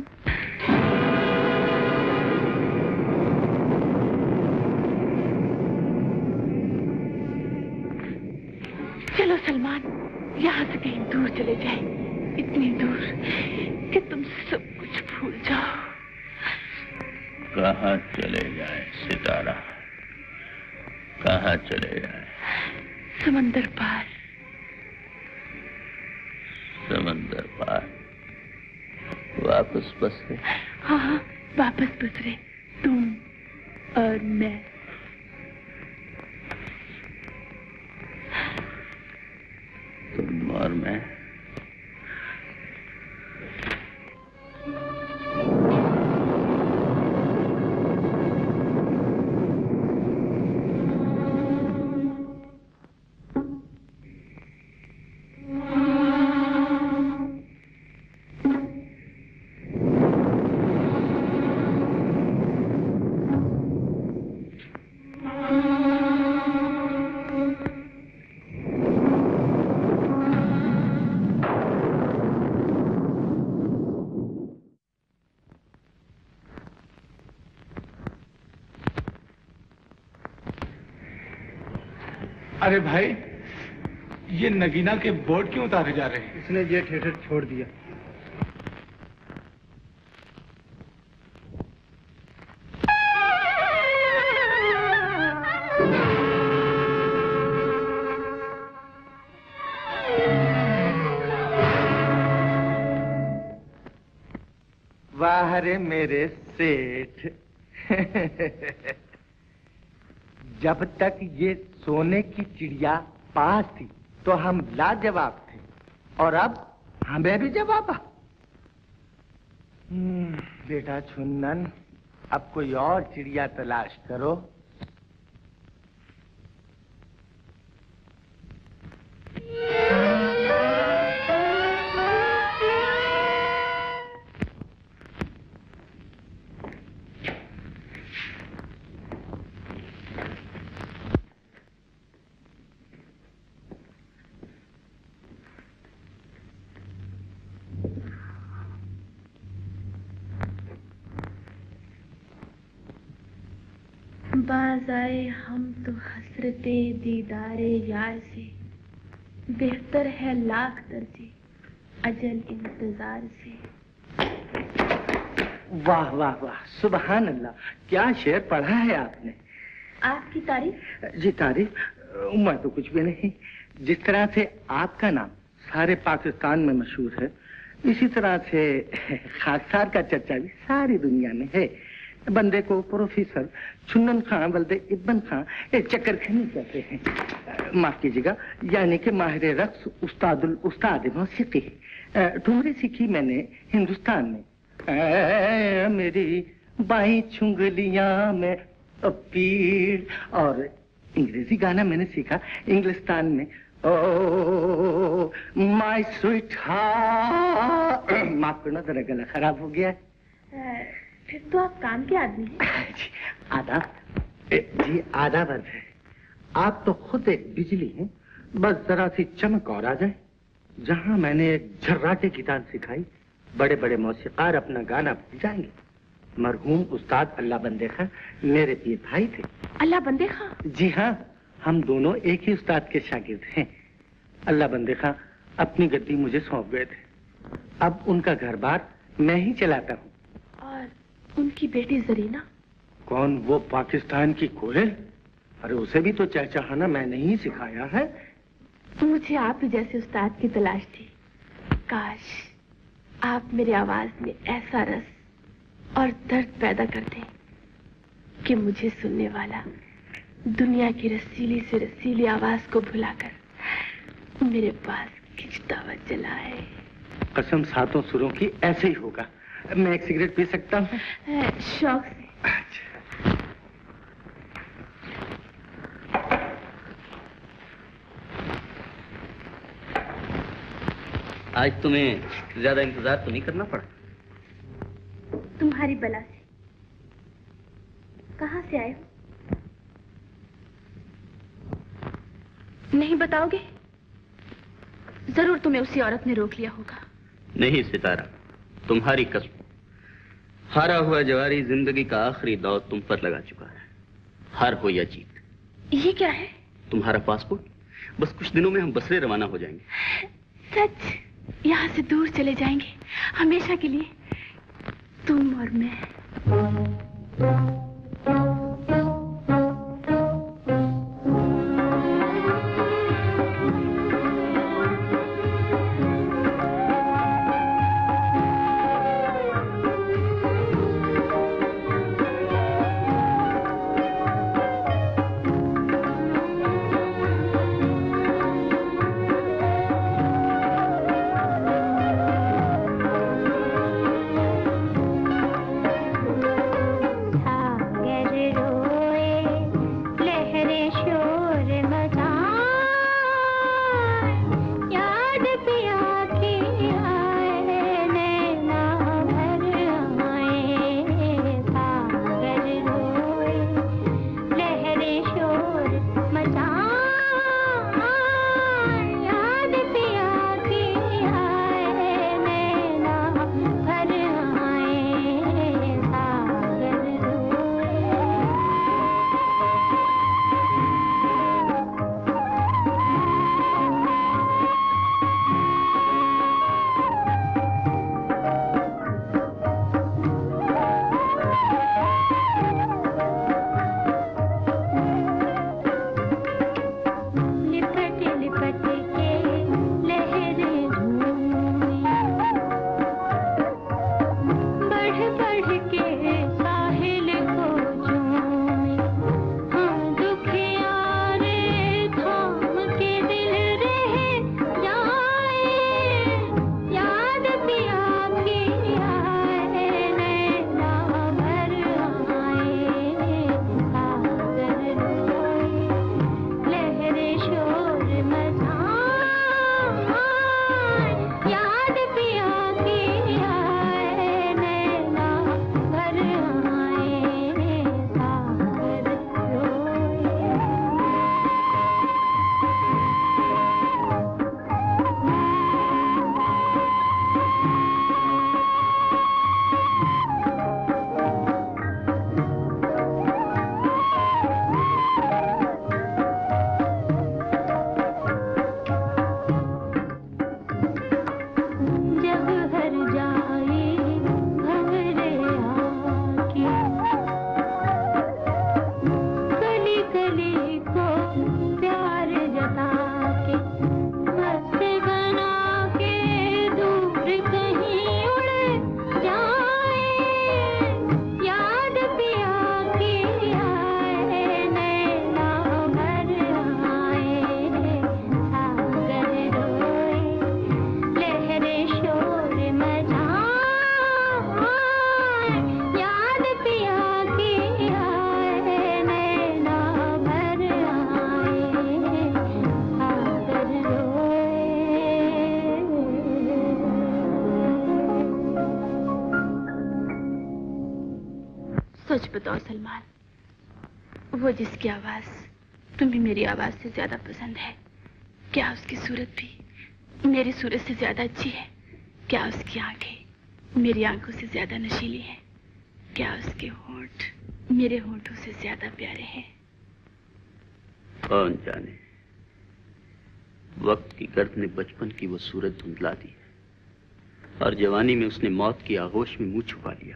चलो सलमान, यहाँ से कहीं दूर चले जाए, इतनी दूर कि तुम सब कुछ भूल जाओ। कहाँ चले जाए सितारा, कहाँ चले जाए? समंदर पार। समंदर पार वापस बसरे? हाँ हाँ, वापस बसरे, तुम और मैं। तुम और मैं? अरे भाई, ये नगीना के बोर्ड क्यों उतारे जा रहे हैं? इसने ये थिएटर छोड़ दिया। वाह रे मेरे सेठ। जब तक ये सोने की चिड़िया पास थी तो हम लाजवाब थे, और अब हमें भी जवाब। बेटा छुन्नन, अब कोई और चिड़िया तलाश करो। बाज आए हम तो हसरते दीदारे यार से, बेहतर है लाख दर्जे अजल इंतजार से। वाह वाह वाह, सुबहान अल्लाह, क्या शेर पढ़ा है आपने। आपकी तारीफ? जी तारीफ मैं तो कुछ भी नहीं। जिस तरह से आपका नाम सारे पाकिस्तान में मशहूर है, इसी तरह से खाकसार का चर्चा भी सारी दुनिया में है। बंदे को प्रोफेसर चुन्नन खां बल्दे इब्बन खां एक चक्कर खनी कहते हैं। माफ कीजिएगा, यानी कि माहिर रक्स उस्तादुल उस्ताद मौसीकी। ठुमरी सीखी मैंने हिंदुस्तान में। ए, मेरी बाई छुंगलियां में पीड़। और अंग्रेजी गाना मैंने सीखा इंग्लिस्तान में। Oh my sweetheart. माफ करना, जरा गला खराब हो गया है। फिर तो आप काम के आदमी हैं। आदाब जी, आदाब अर्ज है। आप तो खुद एक बिजली हैं, बस जरा सी चमक और आ जाए। जहां मैंने एक झर्राटे की तान सिखाई, बड़े बड़े मौसीकार अपना गाना भूल जाएंगे। मरहूम उस्ताद अल्लाह बंदे खां मेरे पीर भाई थे। अल्लाह बंदे खां? जी हाँ, हम दोनों एक ही उस्ताद के शागिर्द हैं। अल्लाह बंदे खां अपनी गद्दी मुझे सौंप गए थे। अब उनका घर बार मैं ही चलाता हूँ। और उनकी बेटी जरीना? कौन, वो पाकिस्तान की कोयल? अरे उसे भी तो चहचहाना मैंने ही सिखाया है। मुझे आप ही जैसे उस्ताद की तलाश थी। काश आप मेरी आवाज में ऐसा रस और दर्द पैदा कर दें कि मुझे सुनने वाला दुनिया की रसीली से रसीली आवाज को भुलाकर मेरे पास खिंचता हुआ चला है। कसम सातों सुरों की ऐसे ही होगा। मैं एक सिगरेट पी सकता हूँ? शौक से। आज तुम्हें ज्यादा इंतजार तो नहीं करना पड़ा? तुम्हारी बला से। कहाँ से आए हो? नहीं बताओगे? जरूर तुम्हें उसी औरत ने रोक लिया होगा। नहीं सितारा, तुम्हारी कसम, हारा हुआ जवारी जिंदगी का आखिरी दौर तुम पर लगा चुका है। हार हो या जीत। ये क्या है? तुम्हारा पासपोर्ट। बस कुछ दिनों में हम बसरे रवाना हो जाएंगे। सच? यहाँ से दूर चले जाएंगे हमेशा के लिए, तुम और मैं। था सच बताओ सलमान, वो जिसकी आवाज तुम्हें मेरी आवाज से ज्यादा पसंद है, क्या उसकी सूरत भी मेरी सूरत से ज्यादा अच्छी है? क्या उसकी आंखें मेरी आंखों से ज्यादा नशीली हैं? क्या उसके होंठ मेरे होंठों से ज्यादा प्यारे हैं? कौन जाने, वक्त की गर्द ने बचपन की वो सूरत धुंधला दी और जवानी में उसने मौत की आगोश में मुंह छुपा लिया।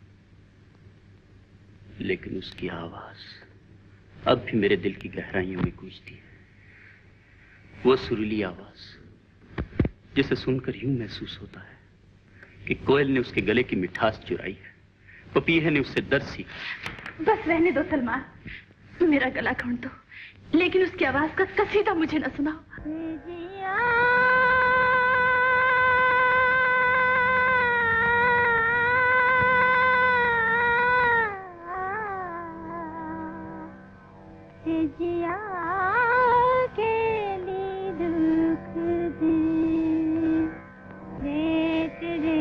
लेकिन उसकी आवाज अब भी मेरे दिल की गहराइयों में गूंजती है। वो सुरीली आवाज जिसे सुनकर यूं महसूस होता है कि कोयल ने उसके गले की मिठास चुराई है, पपीहे ने उससे दर्द सीखा। बस रहने दो सलमान, मेरा गला घोंट दो, लेकिन उसकी आवाज का कसीदा मुझे न सुनाओ। जिया के लिए दुख दे देख रे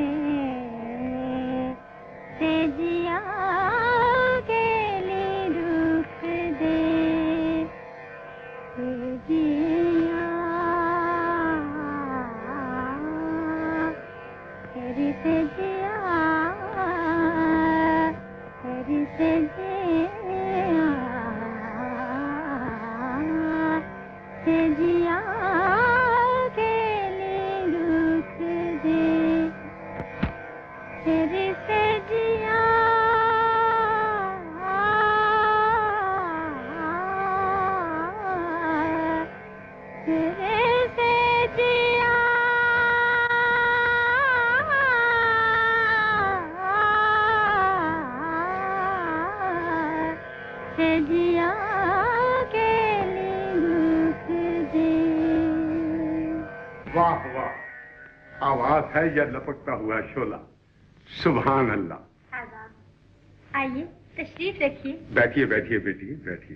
से जिया के लिए दुख दे से जिया तेरी से जिया तेरी से जिया से जिया के लिए दुख दे तेरे से जिया तेरे से जिया से जिया वाह वाह, आवाज है या लपकता हुआ शोला। सुभान अल्लाह। आइए तशरीफ रखिए। बैठिए बैठिए बेटी बैठिए।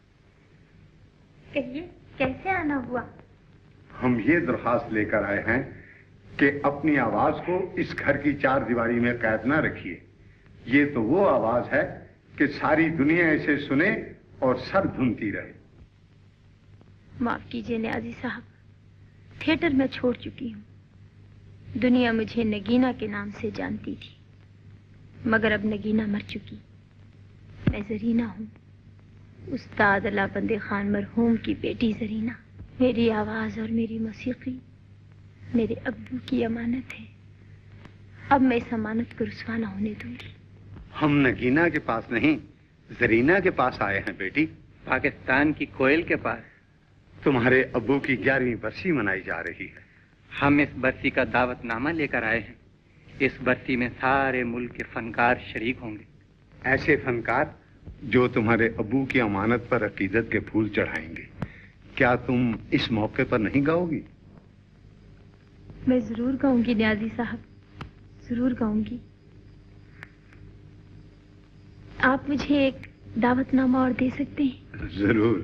कहिए कैसे आना हुआ? हम ये दरखास्त लेकर आए हैं कि अपनी आवाज को इस घर की चार दीवारी में कैद ना रखिए। ये तो वो आवाज है कि सारी दुनिया इसे सुने और सर धुनती रहे। माफ कीजिए न्याजी साहब, थिएटर में छोड़ चुकी हूँ। दुनिया मुझे नगीना के नाम से जानती थी, मगर अब नगीना मर चुकी। मैं जरीना हूँ, उस्ताद अला बंदे खान मरहूम की बेटी जरीना। मेरी आवाज और मेरी मौसीकी मेरे अब्बू की अमानत है। अब मैं इस अमानत को रुसवा न होने दूंगी। हम नगीना के पास नहीं, जरीना के पास आए हैं बेटी। पाकिस्तान की कोयल के पास। तुम्हारे अब्बू की ग्यारहवीं बरसी मनाई जा रही है। हम इस बरसी का दावतनामा लेकर आए हैं। इस बरसी में सारे मुल्क के फनकार शरीक होंगे। ऐसे फनकार जो तुम्हारे अब्बू की अमानत पर अकीदत के फूल चढ़ाएंगे। क्या तुम इस मौके पर नहीं गाओगी? मैं जरूर गाऊंगी न्याजी साहब, जरूर गाऊंगी। आप मुझे एक दावतनामा और दे सकते हैं? जरूर।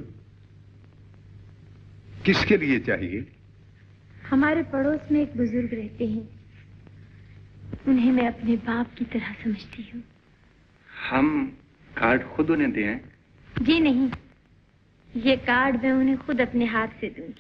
किसके लिए चाहिए? हमारे पड़ोस में एक बुजुर्ग रहते हैं, उन्हें मैं अपने बाप की तरह समझती हूँ। हम कार्ड खुद उन्हें दें? जी नहीं, ये कार्ड मैं उन्हें खुद अपने हाथ से दूंगी।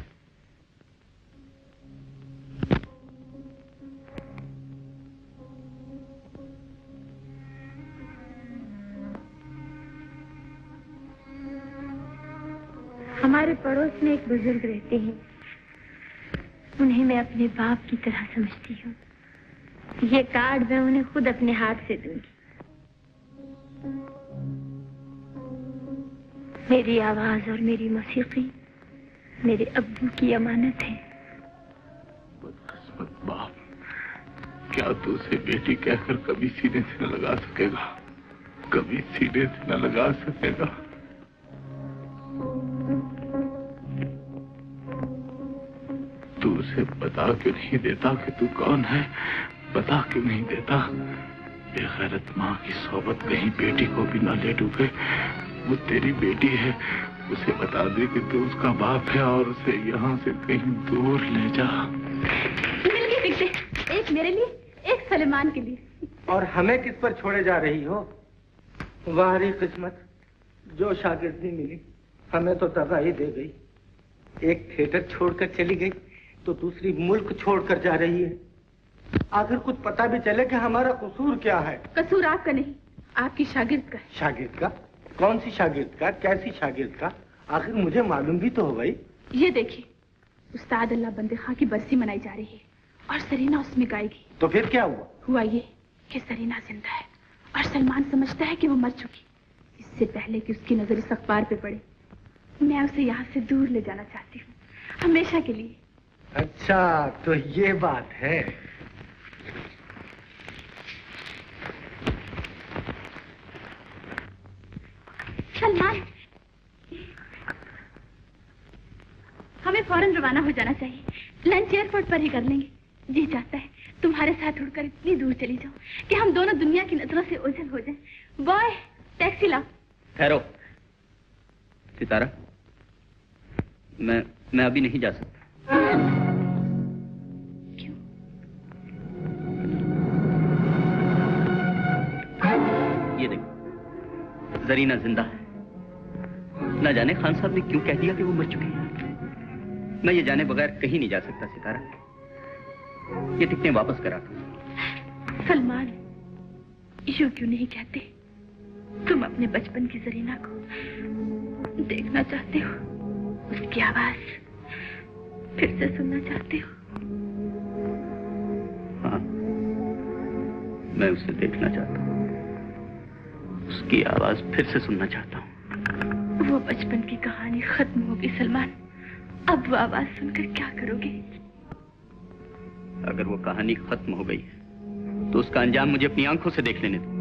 हमारे पड़ोस में एक बुजुर्ग रहते हैं, उन्हें मैं अपने बाप की तरह समझती हूँ। ये कार्ड मैं उन्हें खुद अपने हाथ से दूंगी। मेरी आवाज और मेरी मौसीकी मेरे अब्बू की अमानत है। बदकिस्मत बाप, क्या तू उसे बेटी कहकर कभी सीने से न लगा सकेगा? कभी सीने से न लगा सकेगा? तू उसे बता क्यों नहीं देता कि तू कौन है? बता क्यों नहीं देता? बेगैरत माँ की सोबत कहीं बेटी को भी ना ले डूबे। वो तेरी बेटी है, उसे बता दे कि तू उसका बाप है और उसे यहाँ से कहीं दूर ले जा। मिल गए बिगड़े, एक मेरे लिए, एक सलेमान के लिए। और हमें किस पर छोड़े जा रही हो? वारी किस्मत, जो शागिर्दी मिली हमें तो दगा ही दे गई। एक थिएटर छोड़कर चली गई तो दूसरी मुल्क छोड़कर जा रही है। आखिर कुछ पता भी चले कि हमारा कसूर क्या है। कसूर आपका नहीं, आपकी शागिर्द का। शागिर्द का? कौन सी शागिर्द का? कैसी शागिर्द का? आखिर मुझे मालूम भी तो हो भाई। ये देखिए, उस्ताद अल्लाह बंदे खां की बरसी मनाई जा रही है और सरीना उसमें गाएगी। तो फिर क्या हुआ? हुआ ये कि सरीना जिंदा है और सलमान समझता है कि वो मर चुकी। इससे पहले कि उसकी नजर इस अखबार पे पड़े, मैं उसे यहाँ से दूर ले जाना चाहती हूँ, हमेशा के लिए। अच्छा, तो ये बात है। सलमान, हमें फौरन रवाना हो जाना चाहिए। लंच एयरपोर्ट पर ही कर लेंगे। जी चाहता है तुम्हारे साथ उड़कर इतनी दूर चली जाऊं कि हम दोनों दुनिया की नजरों से ओझल हो जाएं। बॉय, टैक्सी लाओ। ठहरो सितारा, मैं मैं अभी नहीं जा सकता। क्यों? ये देखो, जरीना जिंदा है। न जाने खान साहब ने क्यों कह दिया कि वो मर चुकी है। मैं ये जाने बगैर कहीं नहीं जा सकता सितारा। ये टिकटें वापस करा दो। सलमान, यूं क्यों नहीं कहते? तुम अपने बचपन की जरीना को देखना चाहते हो, उसकी आवाज फिर से सुनना चाहते हो। हाँ, मैं उसे देखना चाहता हूँ, उसकी आवाज फिर से सुनना चाहता हूँ। वो बचपन की कहानी खत्म होगी सलमान। अब वो आवाज सुनकर क्या करोगे? अगर वो कहानी खत्म हो गई तो उसका अंजाम मुझे अपनी आंखों से देख लेने दो।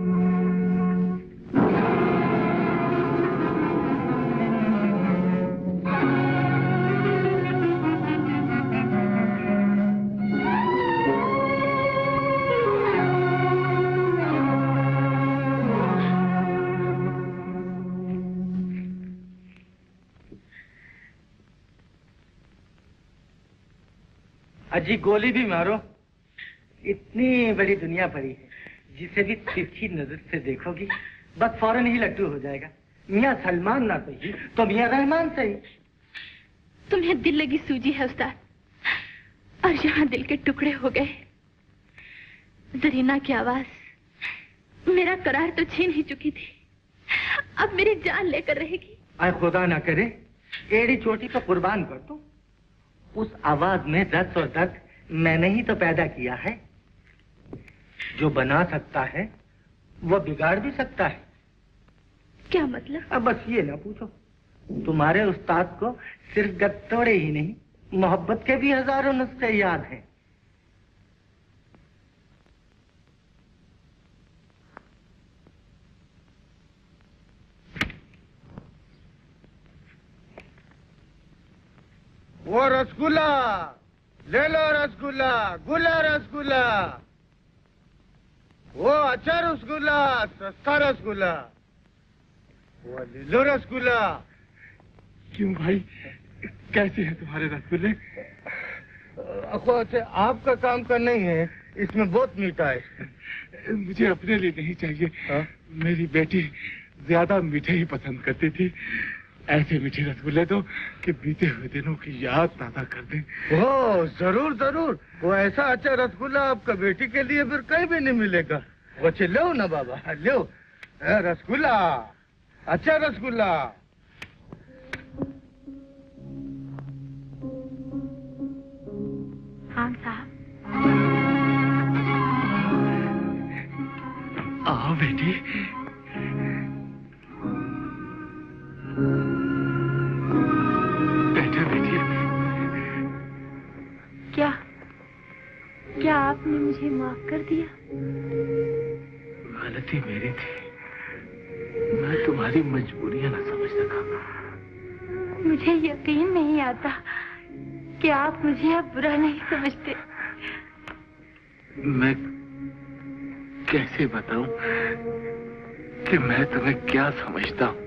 अजी गोली भी मारो। इतनी बड़ी दुनिया पड़ी है, जिसे भी तिरछी नजर से देखोगी बस फौरन ही लट्टू हो जाएगा। मियां सलमान ना सही तो मियां रहमान सही। तुम्हें दिल लगी सूजी है उस्ताद, और यहाँ दिल के टुकड़े हो गए। जरीना की आवाज मेरा करार तो छीन ही चुकी थी, अब मेरी जान लेकर रहेगी। आए खुदा ना करे एड़ी चोटी पर कुर्बान कर दो। उस आवाज में रस और दर्द मैंने ही तो पैदा किया है। जो बना सकता है वो बिगाड़ भी सकता है। क्या मतलब? अब बस ये ना पूछो। तुम्हारे उस्ताद को सिर्फ गत्तोड़े ही नहीं, मोहब्बत के भी हजारों नुस्खे याद हैं। वो रसगुल्ला ले लो, रसगुल्ला, गुला रसगुल्ला, वो अच्छा रसगुल्ला, सस्ता रसगुल्ला, वो ले लो रसगुल्ला। क्यों भाई, कैसे हैं तुम्हारे रसगुल्ले? अखो से आपका काम का नहीं है, इसमें बहुत मीठा है। मुझे अपने लिए नहीं चाहिए। हा? मेरी बेटी ज्यादा मीठे ही पसंद करती थी। ऐसे मीठे रसगुल्ले दो कि बीते हुए दिनों की याद ताजा कर दें। ओ जरूर जरूर, वो ऐसा अच्छा रसगुल्ला आपका बेटी के लिए फिर कहीं भी नहीं मिलेगा। बच्चे लो ना बाबा, लो रसगुल्ला, अच्छा रसगुल्ला। हाँ साहब। आओ बेटी। बैठे बैठिए। क्या क्या आपने मुझे माफ कर दिया? गलती मेरी थी, मैं तुम्हारी मजबूरियां न समझ सका। मुझे यकीन नहीं आता कि आप मुझे अब बुरा नहीं समझते। मैं कैसे बताऊं कि मैं तुम्हें क्या समझता हूं?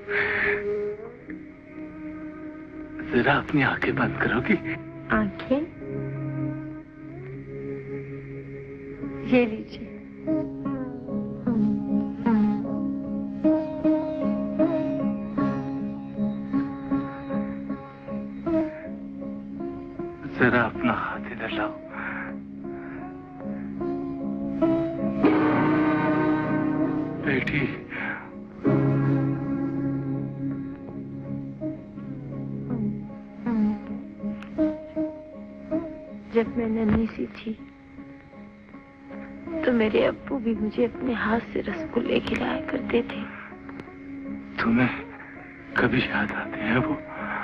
जरा अपनी आंखें बंद करोगी? आंखें? ये लीजिए। बेटी। जब मैं नन्ही सी थी तो मेरे अब्बू भी मुझे अपने हाथ से रसगुल्ले खिलाया करते थे। तुम्हें कभी याद आते हैं वो?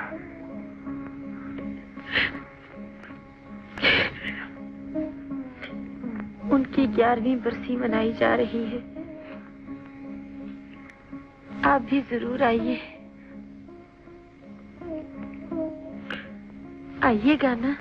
उनकी ग्यारहवीं बरसी मनाई जा रही है। आप भी जरूर आइए। आइएगा ना?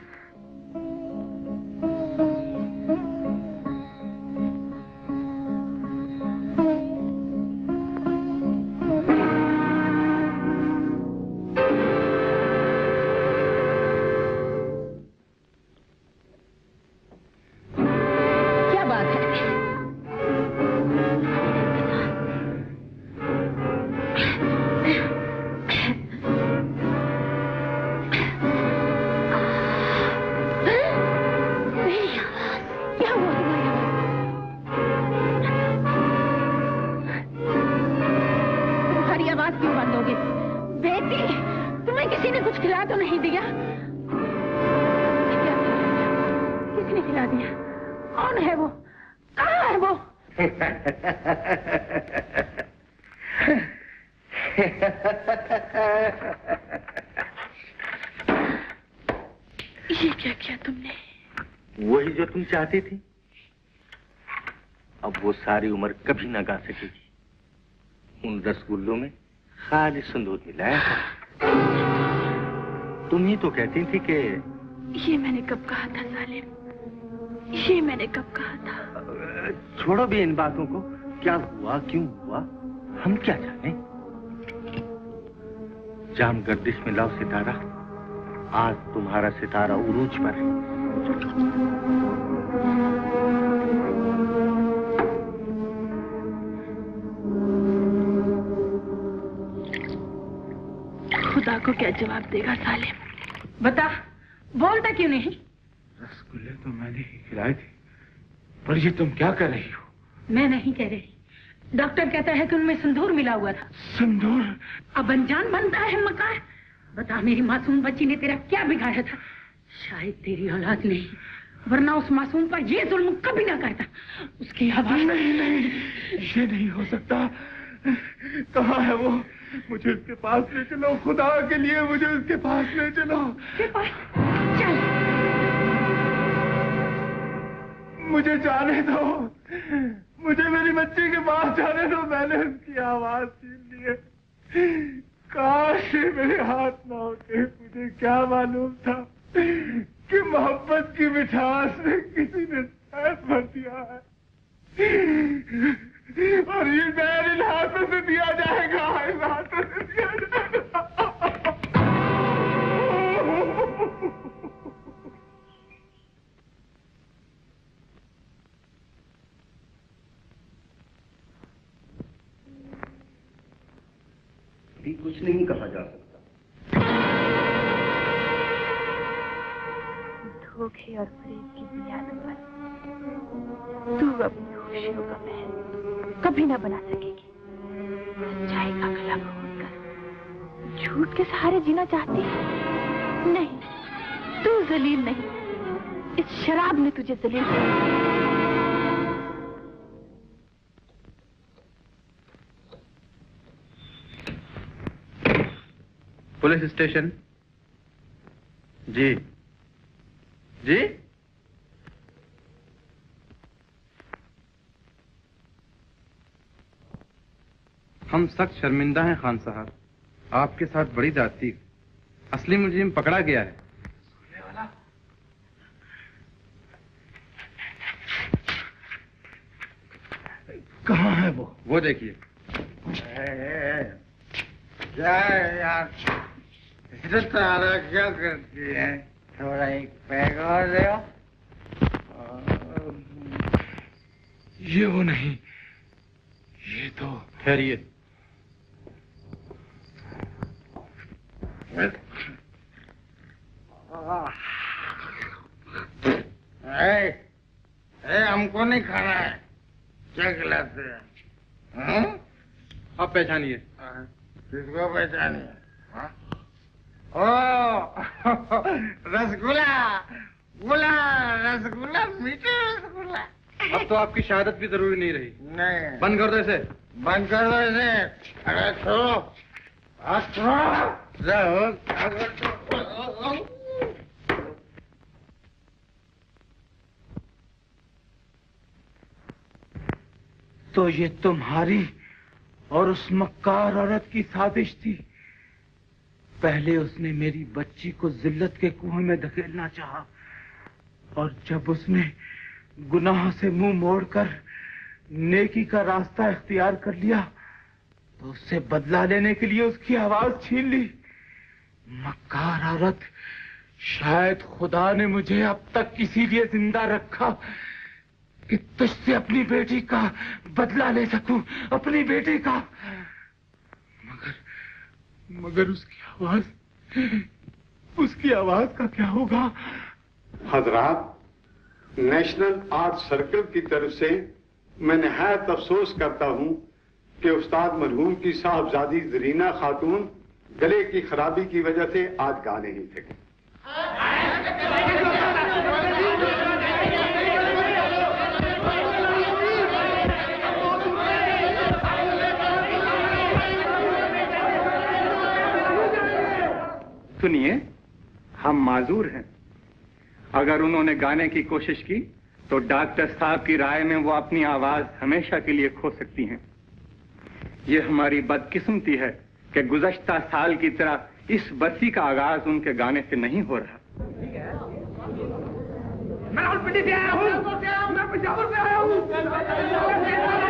ये क्या किया तुमने? वही जो तुम चाहती थी। अब वो सारी उम्र कभी ना गा सकेगी। उन रसगुल्लों में खाली सिंदूर मिलाया था। तुम ही तो कहती थी कि ये मैंने कब कहा था सालिम? ये मैंने कब कहा था? छोड़ो भी इन बातों को। क्या हुआ, क्यों हुआ, हम क्या जाने। जाम गर्दिश में लाओ सितारा। आज तुम्हारा सितारा उरूज पर है। खुदा को क्या जवाब देगा सालिम? बता, बोलता क्यों नहीं? रसगुल्ले तो मैंने ही खिलाए थे, पर ये तुम क्या कर रही हो? मैं नहीं कह रही। डॉक्टर कहता है कि उनमें सिंदूर मिला हुआ था। सिंदूर? अब अनजान बनता है मकार। बता, मेरी मासूम बच्ची ने तेरा क्या बिगाड़ा था? शायद तेरी औलाद नहीं, वरना उस मासूम पर ये जुल्म कभी ना करता। उसकी आवाज नहीं, नहीं, ये नहीं हो सकता। कहाँ है वो? मुझे उसके पास ले चलो, खुदा के लिए मुझे उसके पास ले चलो। के पास? चल। मुझे जाने दो, मुझे मेरी बच्ची के पास जाने दो। मैंने उसकी आवाज छीन ली है। काश मेरे हाथ ना होते। मुझे क्या मालूम था कि मोहब्बत की मिठास में किसी ने जहर भर दिया है, और ये जहर इन हाथों से दिया जाएगा, इन हाथों से दिया जाएगा। भी कुछ नहीं कहा जा सकता। धोखे और फरेब की बुनियाद पर तू अपनी खुशियों का महल कभी ना बना सकेगी। सच्चाई का गला घोंटकर झूठ के सहारे जीना चाहती है? नहीं, तू जलील नहीं, इस शराब ने तुझे जलील किया। Police station. जी जी। हम सख्त शर्मिंदा हैं खान साहब, आपके साथ बड़ी जाती। असली मुजरिम पकड़ा गया है। कहाँ है वो? वो देखिए। क्या यार, इसे तारा क्या करती है? थोड़ा एक पैग और दो। ये वो नहीं, ये तो। ठहरिए। ए, ए, हमको नहीं खाना है। क्या खिलाते हैं? अब पहचानिए। किसको पहचानिए? ओ रसगुल्ला, गुला रसगुल्ला, मीठा रसगुल्ला। अब तो आपकी शहादत भी जरूरी नहीं रही। नहीं, बंद कर दो इसे। बंद कर दो इसे। अरे छोड़ो, हाथ छोड़ो। जाओ, तो ये तुम्हारी और उस मक्कार औरत की साजिश थी। पहले उसने मेरी बच्ची को जिल्लत के कुएं में धकेलना चाहा, और जब उसने गुनाह से मुंह मोड़कर नेकी का रास्ता इख्तियार कर लिया तो उससे बदला लेने के लिए उसकी आवाज छीन ली। मक्कार औरत, शायद खुदा ने मुझे अब तक इसीलिए जिंदा रखा कि तुझसे अपनी बेटी का बदला ले सकूं, अपनी बेटी का। मगर मगर उसकी आवाज, उसकी आवाज का क्या होगा? हजरात, नेशनल आर्ट सर्कल की तरफ से मैं निहायत अफसोस करता हूं कि उस्ताद मरहूम की साहबजादी जरीना खातून गले की खराबी की वजह से आज गा नहीं सके। सुनिए, हम माजूर हैं। अगर उन्होंने गाने की कोशिश की तो डॉक्टर साहब की राय में वो अपनी आवाज हमेशा के लिए खो सकती हैं। ये हमारी बदकिस्मती है कि गुज़श्ता साल की तरह इस बरसी का आगाज उनके गाने से नहीं हो रहा। मैं रावलपिंडी से आया हूँ, मैं पंजाब से आया हूँ।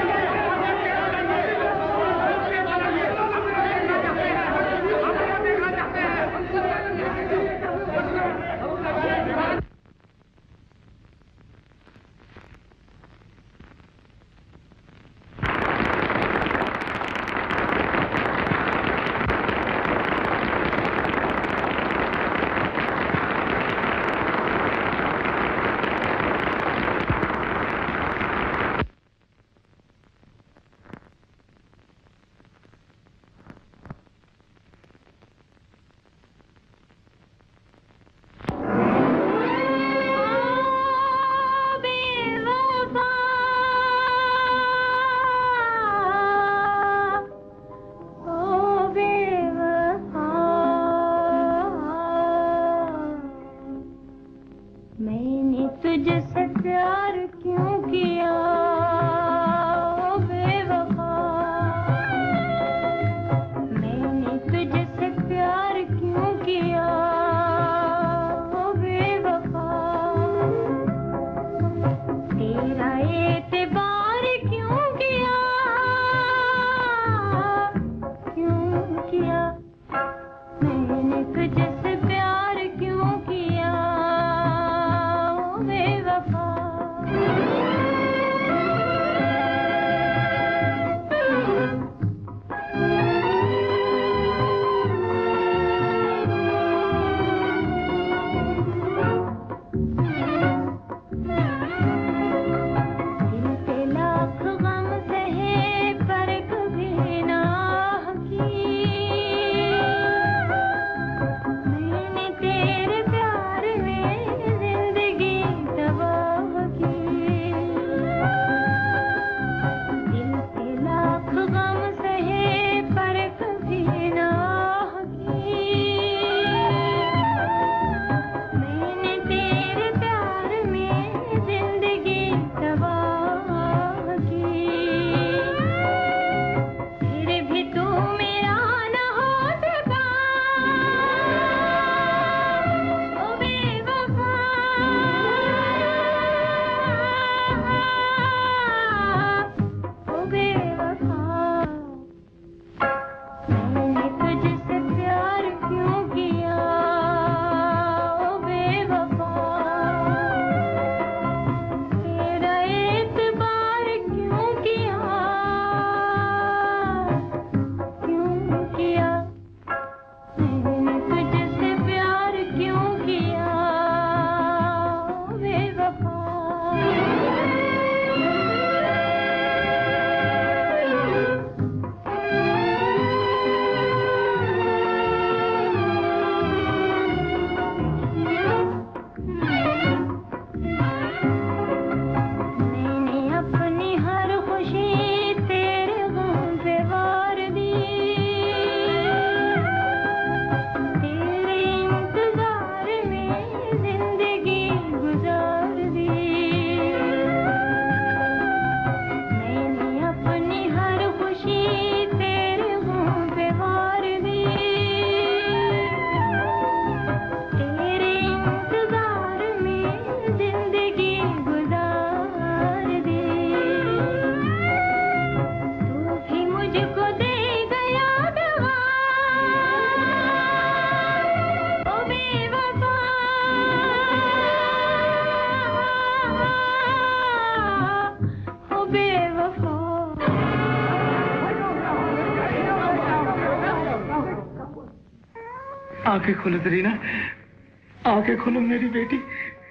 आंखें खोलो जरीना, आंखें खोलो मेरी बेटी,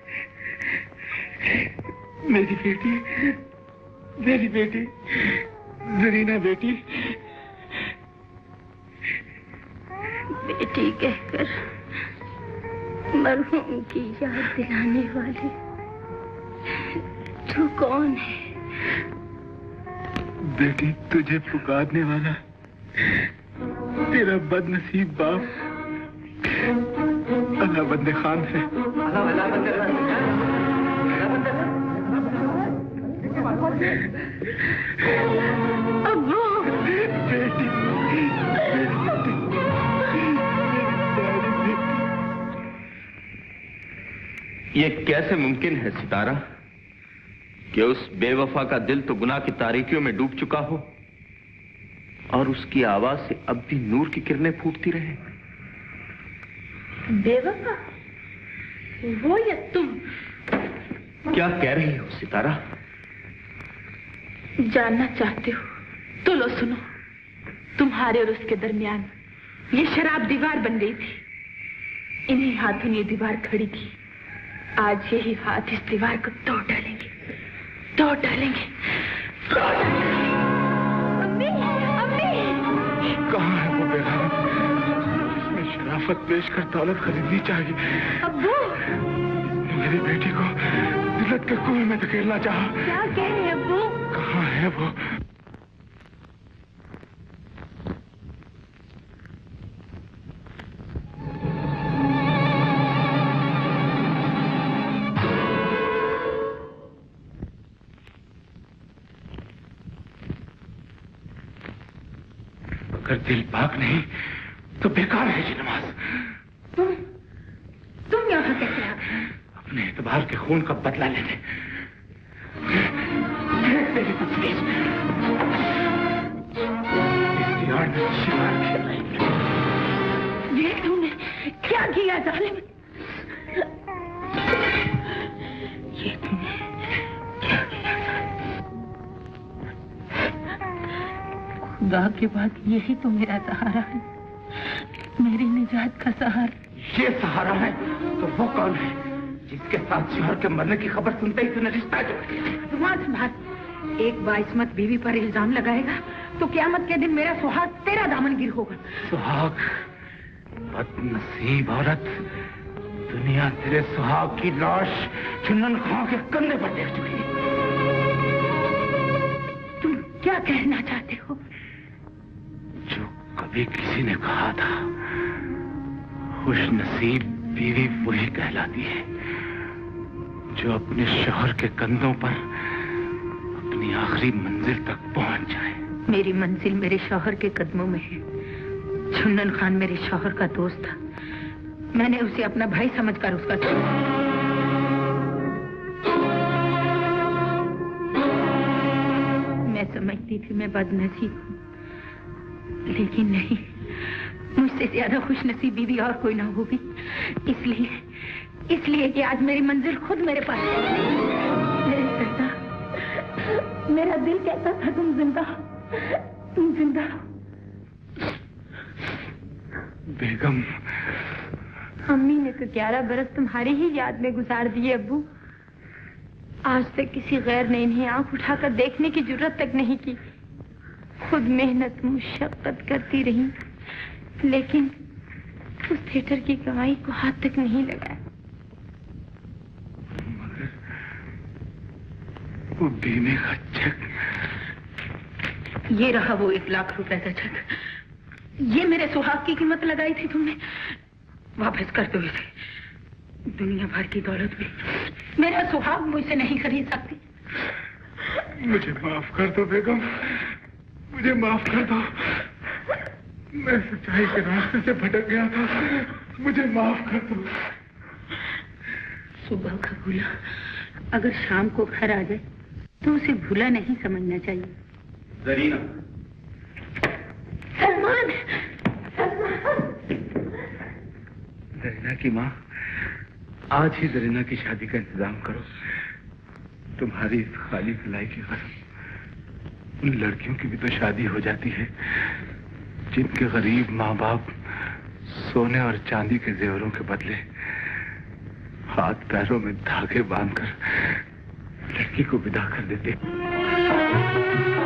मेरी बेटी, मेरी बेटी, जरीना बेटी। बेटी कहकर मरहूम की याद दिलाने वाली तू कौन है? बेटी तुझे पुकारने वाला तेरा बदनसीब बाप अल्लाह बंदे खान है। अब्बू बेटी, ये कैसे मुमकिन है सितारा कि उस बेवफा का दिल तो गुनाह की तारीकियों में डूब चुका हो और उसकी आवाज से अब भी नूर की किरणें फूटती रहे? बेवफा? वो या तुम? क्या कह रही हो सितारा? जानना चाहते हो तो लो सुनो। तुम्हारे और उसके दरमियान ये शराब दीवार बन गई थी। इन्हीं हाथों ने ये दीवार खड़ी की। आज यही हाथ इस दीवार को तोड़ डालेंगे, तोड़ डालेंगे, तोड़ डालेंगे। अम्मी, अम्मी! कहाँ है वो बेगाना जिसने शराफत पेश कर दौलत खरीदनी चाहिए? अब्बू! मेरी बेटी को दिलत के कुएं में धकेलना चाहा। क्या कह रहे अब्बू? कहाँ है वो? अगर दिल पाक नहीं तो बेकार है ये नमाज। तुम तुम यहाँ कैसे आ गए? अपने एतबार के खून का बदला लेने। तेरी तस्वीर इस दीवार में शिकार खेल रही है। ये तुमने क्या किया जालिम? ये तुमने क्या किया? खुदा के बाद यही तो मेरा सहारा है, मेरी निजात का सहारा। ये सहारा है तो वो कौन है जिसके साथ शोहर के मरने की खबर सुनते ही तूने रिश्ता जोड़ दिया? जुबान संभाल। एक बाइस्मत बीवी पर इल्जाम लगाएगा तो क्यामत के दिन मेरा सुहाग तेरा दामन गिर होगा। सुहाग? बदनसीब औरत, दुनिया तेरे सुहाग की लाश चुन्नन खां के कंधे पर देख चुकी है। तुम क्या कहना चाहते हो? जो कभी किसी ने कहा था, खुश नसीब बीवी वही कहलाती है जो अपने शौहर के कंधों पर अपनी आखिरी मंजिल तक पहुंच जाए। मेरी मंजिल मेरे शौहर के कदमों में है। चुन्नन खान मेरे शौहर का दोस्त था। मैंने उसे अपना भाई समझकर उसका छोड़ा। मैं समझती थी मैं बदनसीब हूँ, लेकिन नहीं, मुझसे ज्यादा खुशनसीब बीवी और कोई ना होगी। इसलिए इसलिए कि आज मेरी मंजिल खुद मेरे पास है। मेरी कहता, मेरा दिल कहता था तुम जिंदा, तुम जिंदा। बेगम, अम्मी ने तो ग्यारह बरस तुम्हारी ही याद में गुजार दिए अब्बू। आज तक किसी गैर ने इन्हें आंख उठाकर देखने की जरूरत तक नहीं की। खुद मेहनत मुशक्कत करती रही, लेकिन उस थिएटर की कमाई को हाथ तक नहीं लगाया। मगर वो बीमे का चेक। ये रहा वो एक लाख रुपए का चेक। ये मेरे सुहाग की कीमत लगाई थी तुमने। वापस कर दो इसे। दुनिया भर की दौलत भी मेरा सुहाग मुझसे नहीं खरीद सकती। मुझे माफ कर दो बेगम, मुझे माफ कर दो। मैं सच्चाई के रास्ते से भटक गया था, मुझे माफ कर दो। सुबह का भूला अगर शाम को घर आ जाए तो उसे भूला नहीं समझना चाहिए। जरीना, सलमान, सलमान। जरीना की माँ, आज ही जरीना की शादी का इंतजाम करो। तुम्हारी इस खाली खिलाई की कसम, उन लड़कियों की भी तो शादी हो जाती है जिनके गरीब माँ बाप सोने और चांदी के जेवरों के बदले हाथ पैरों में धागे बांधकर लड़की को विदा कर देते।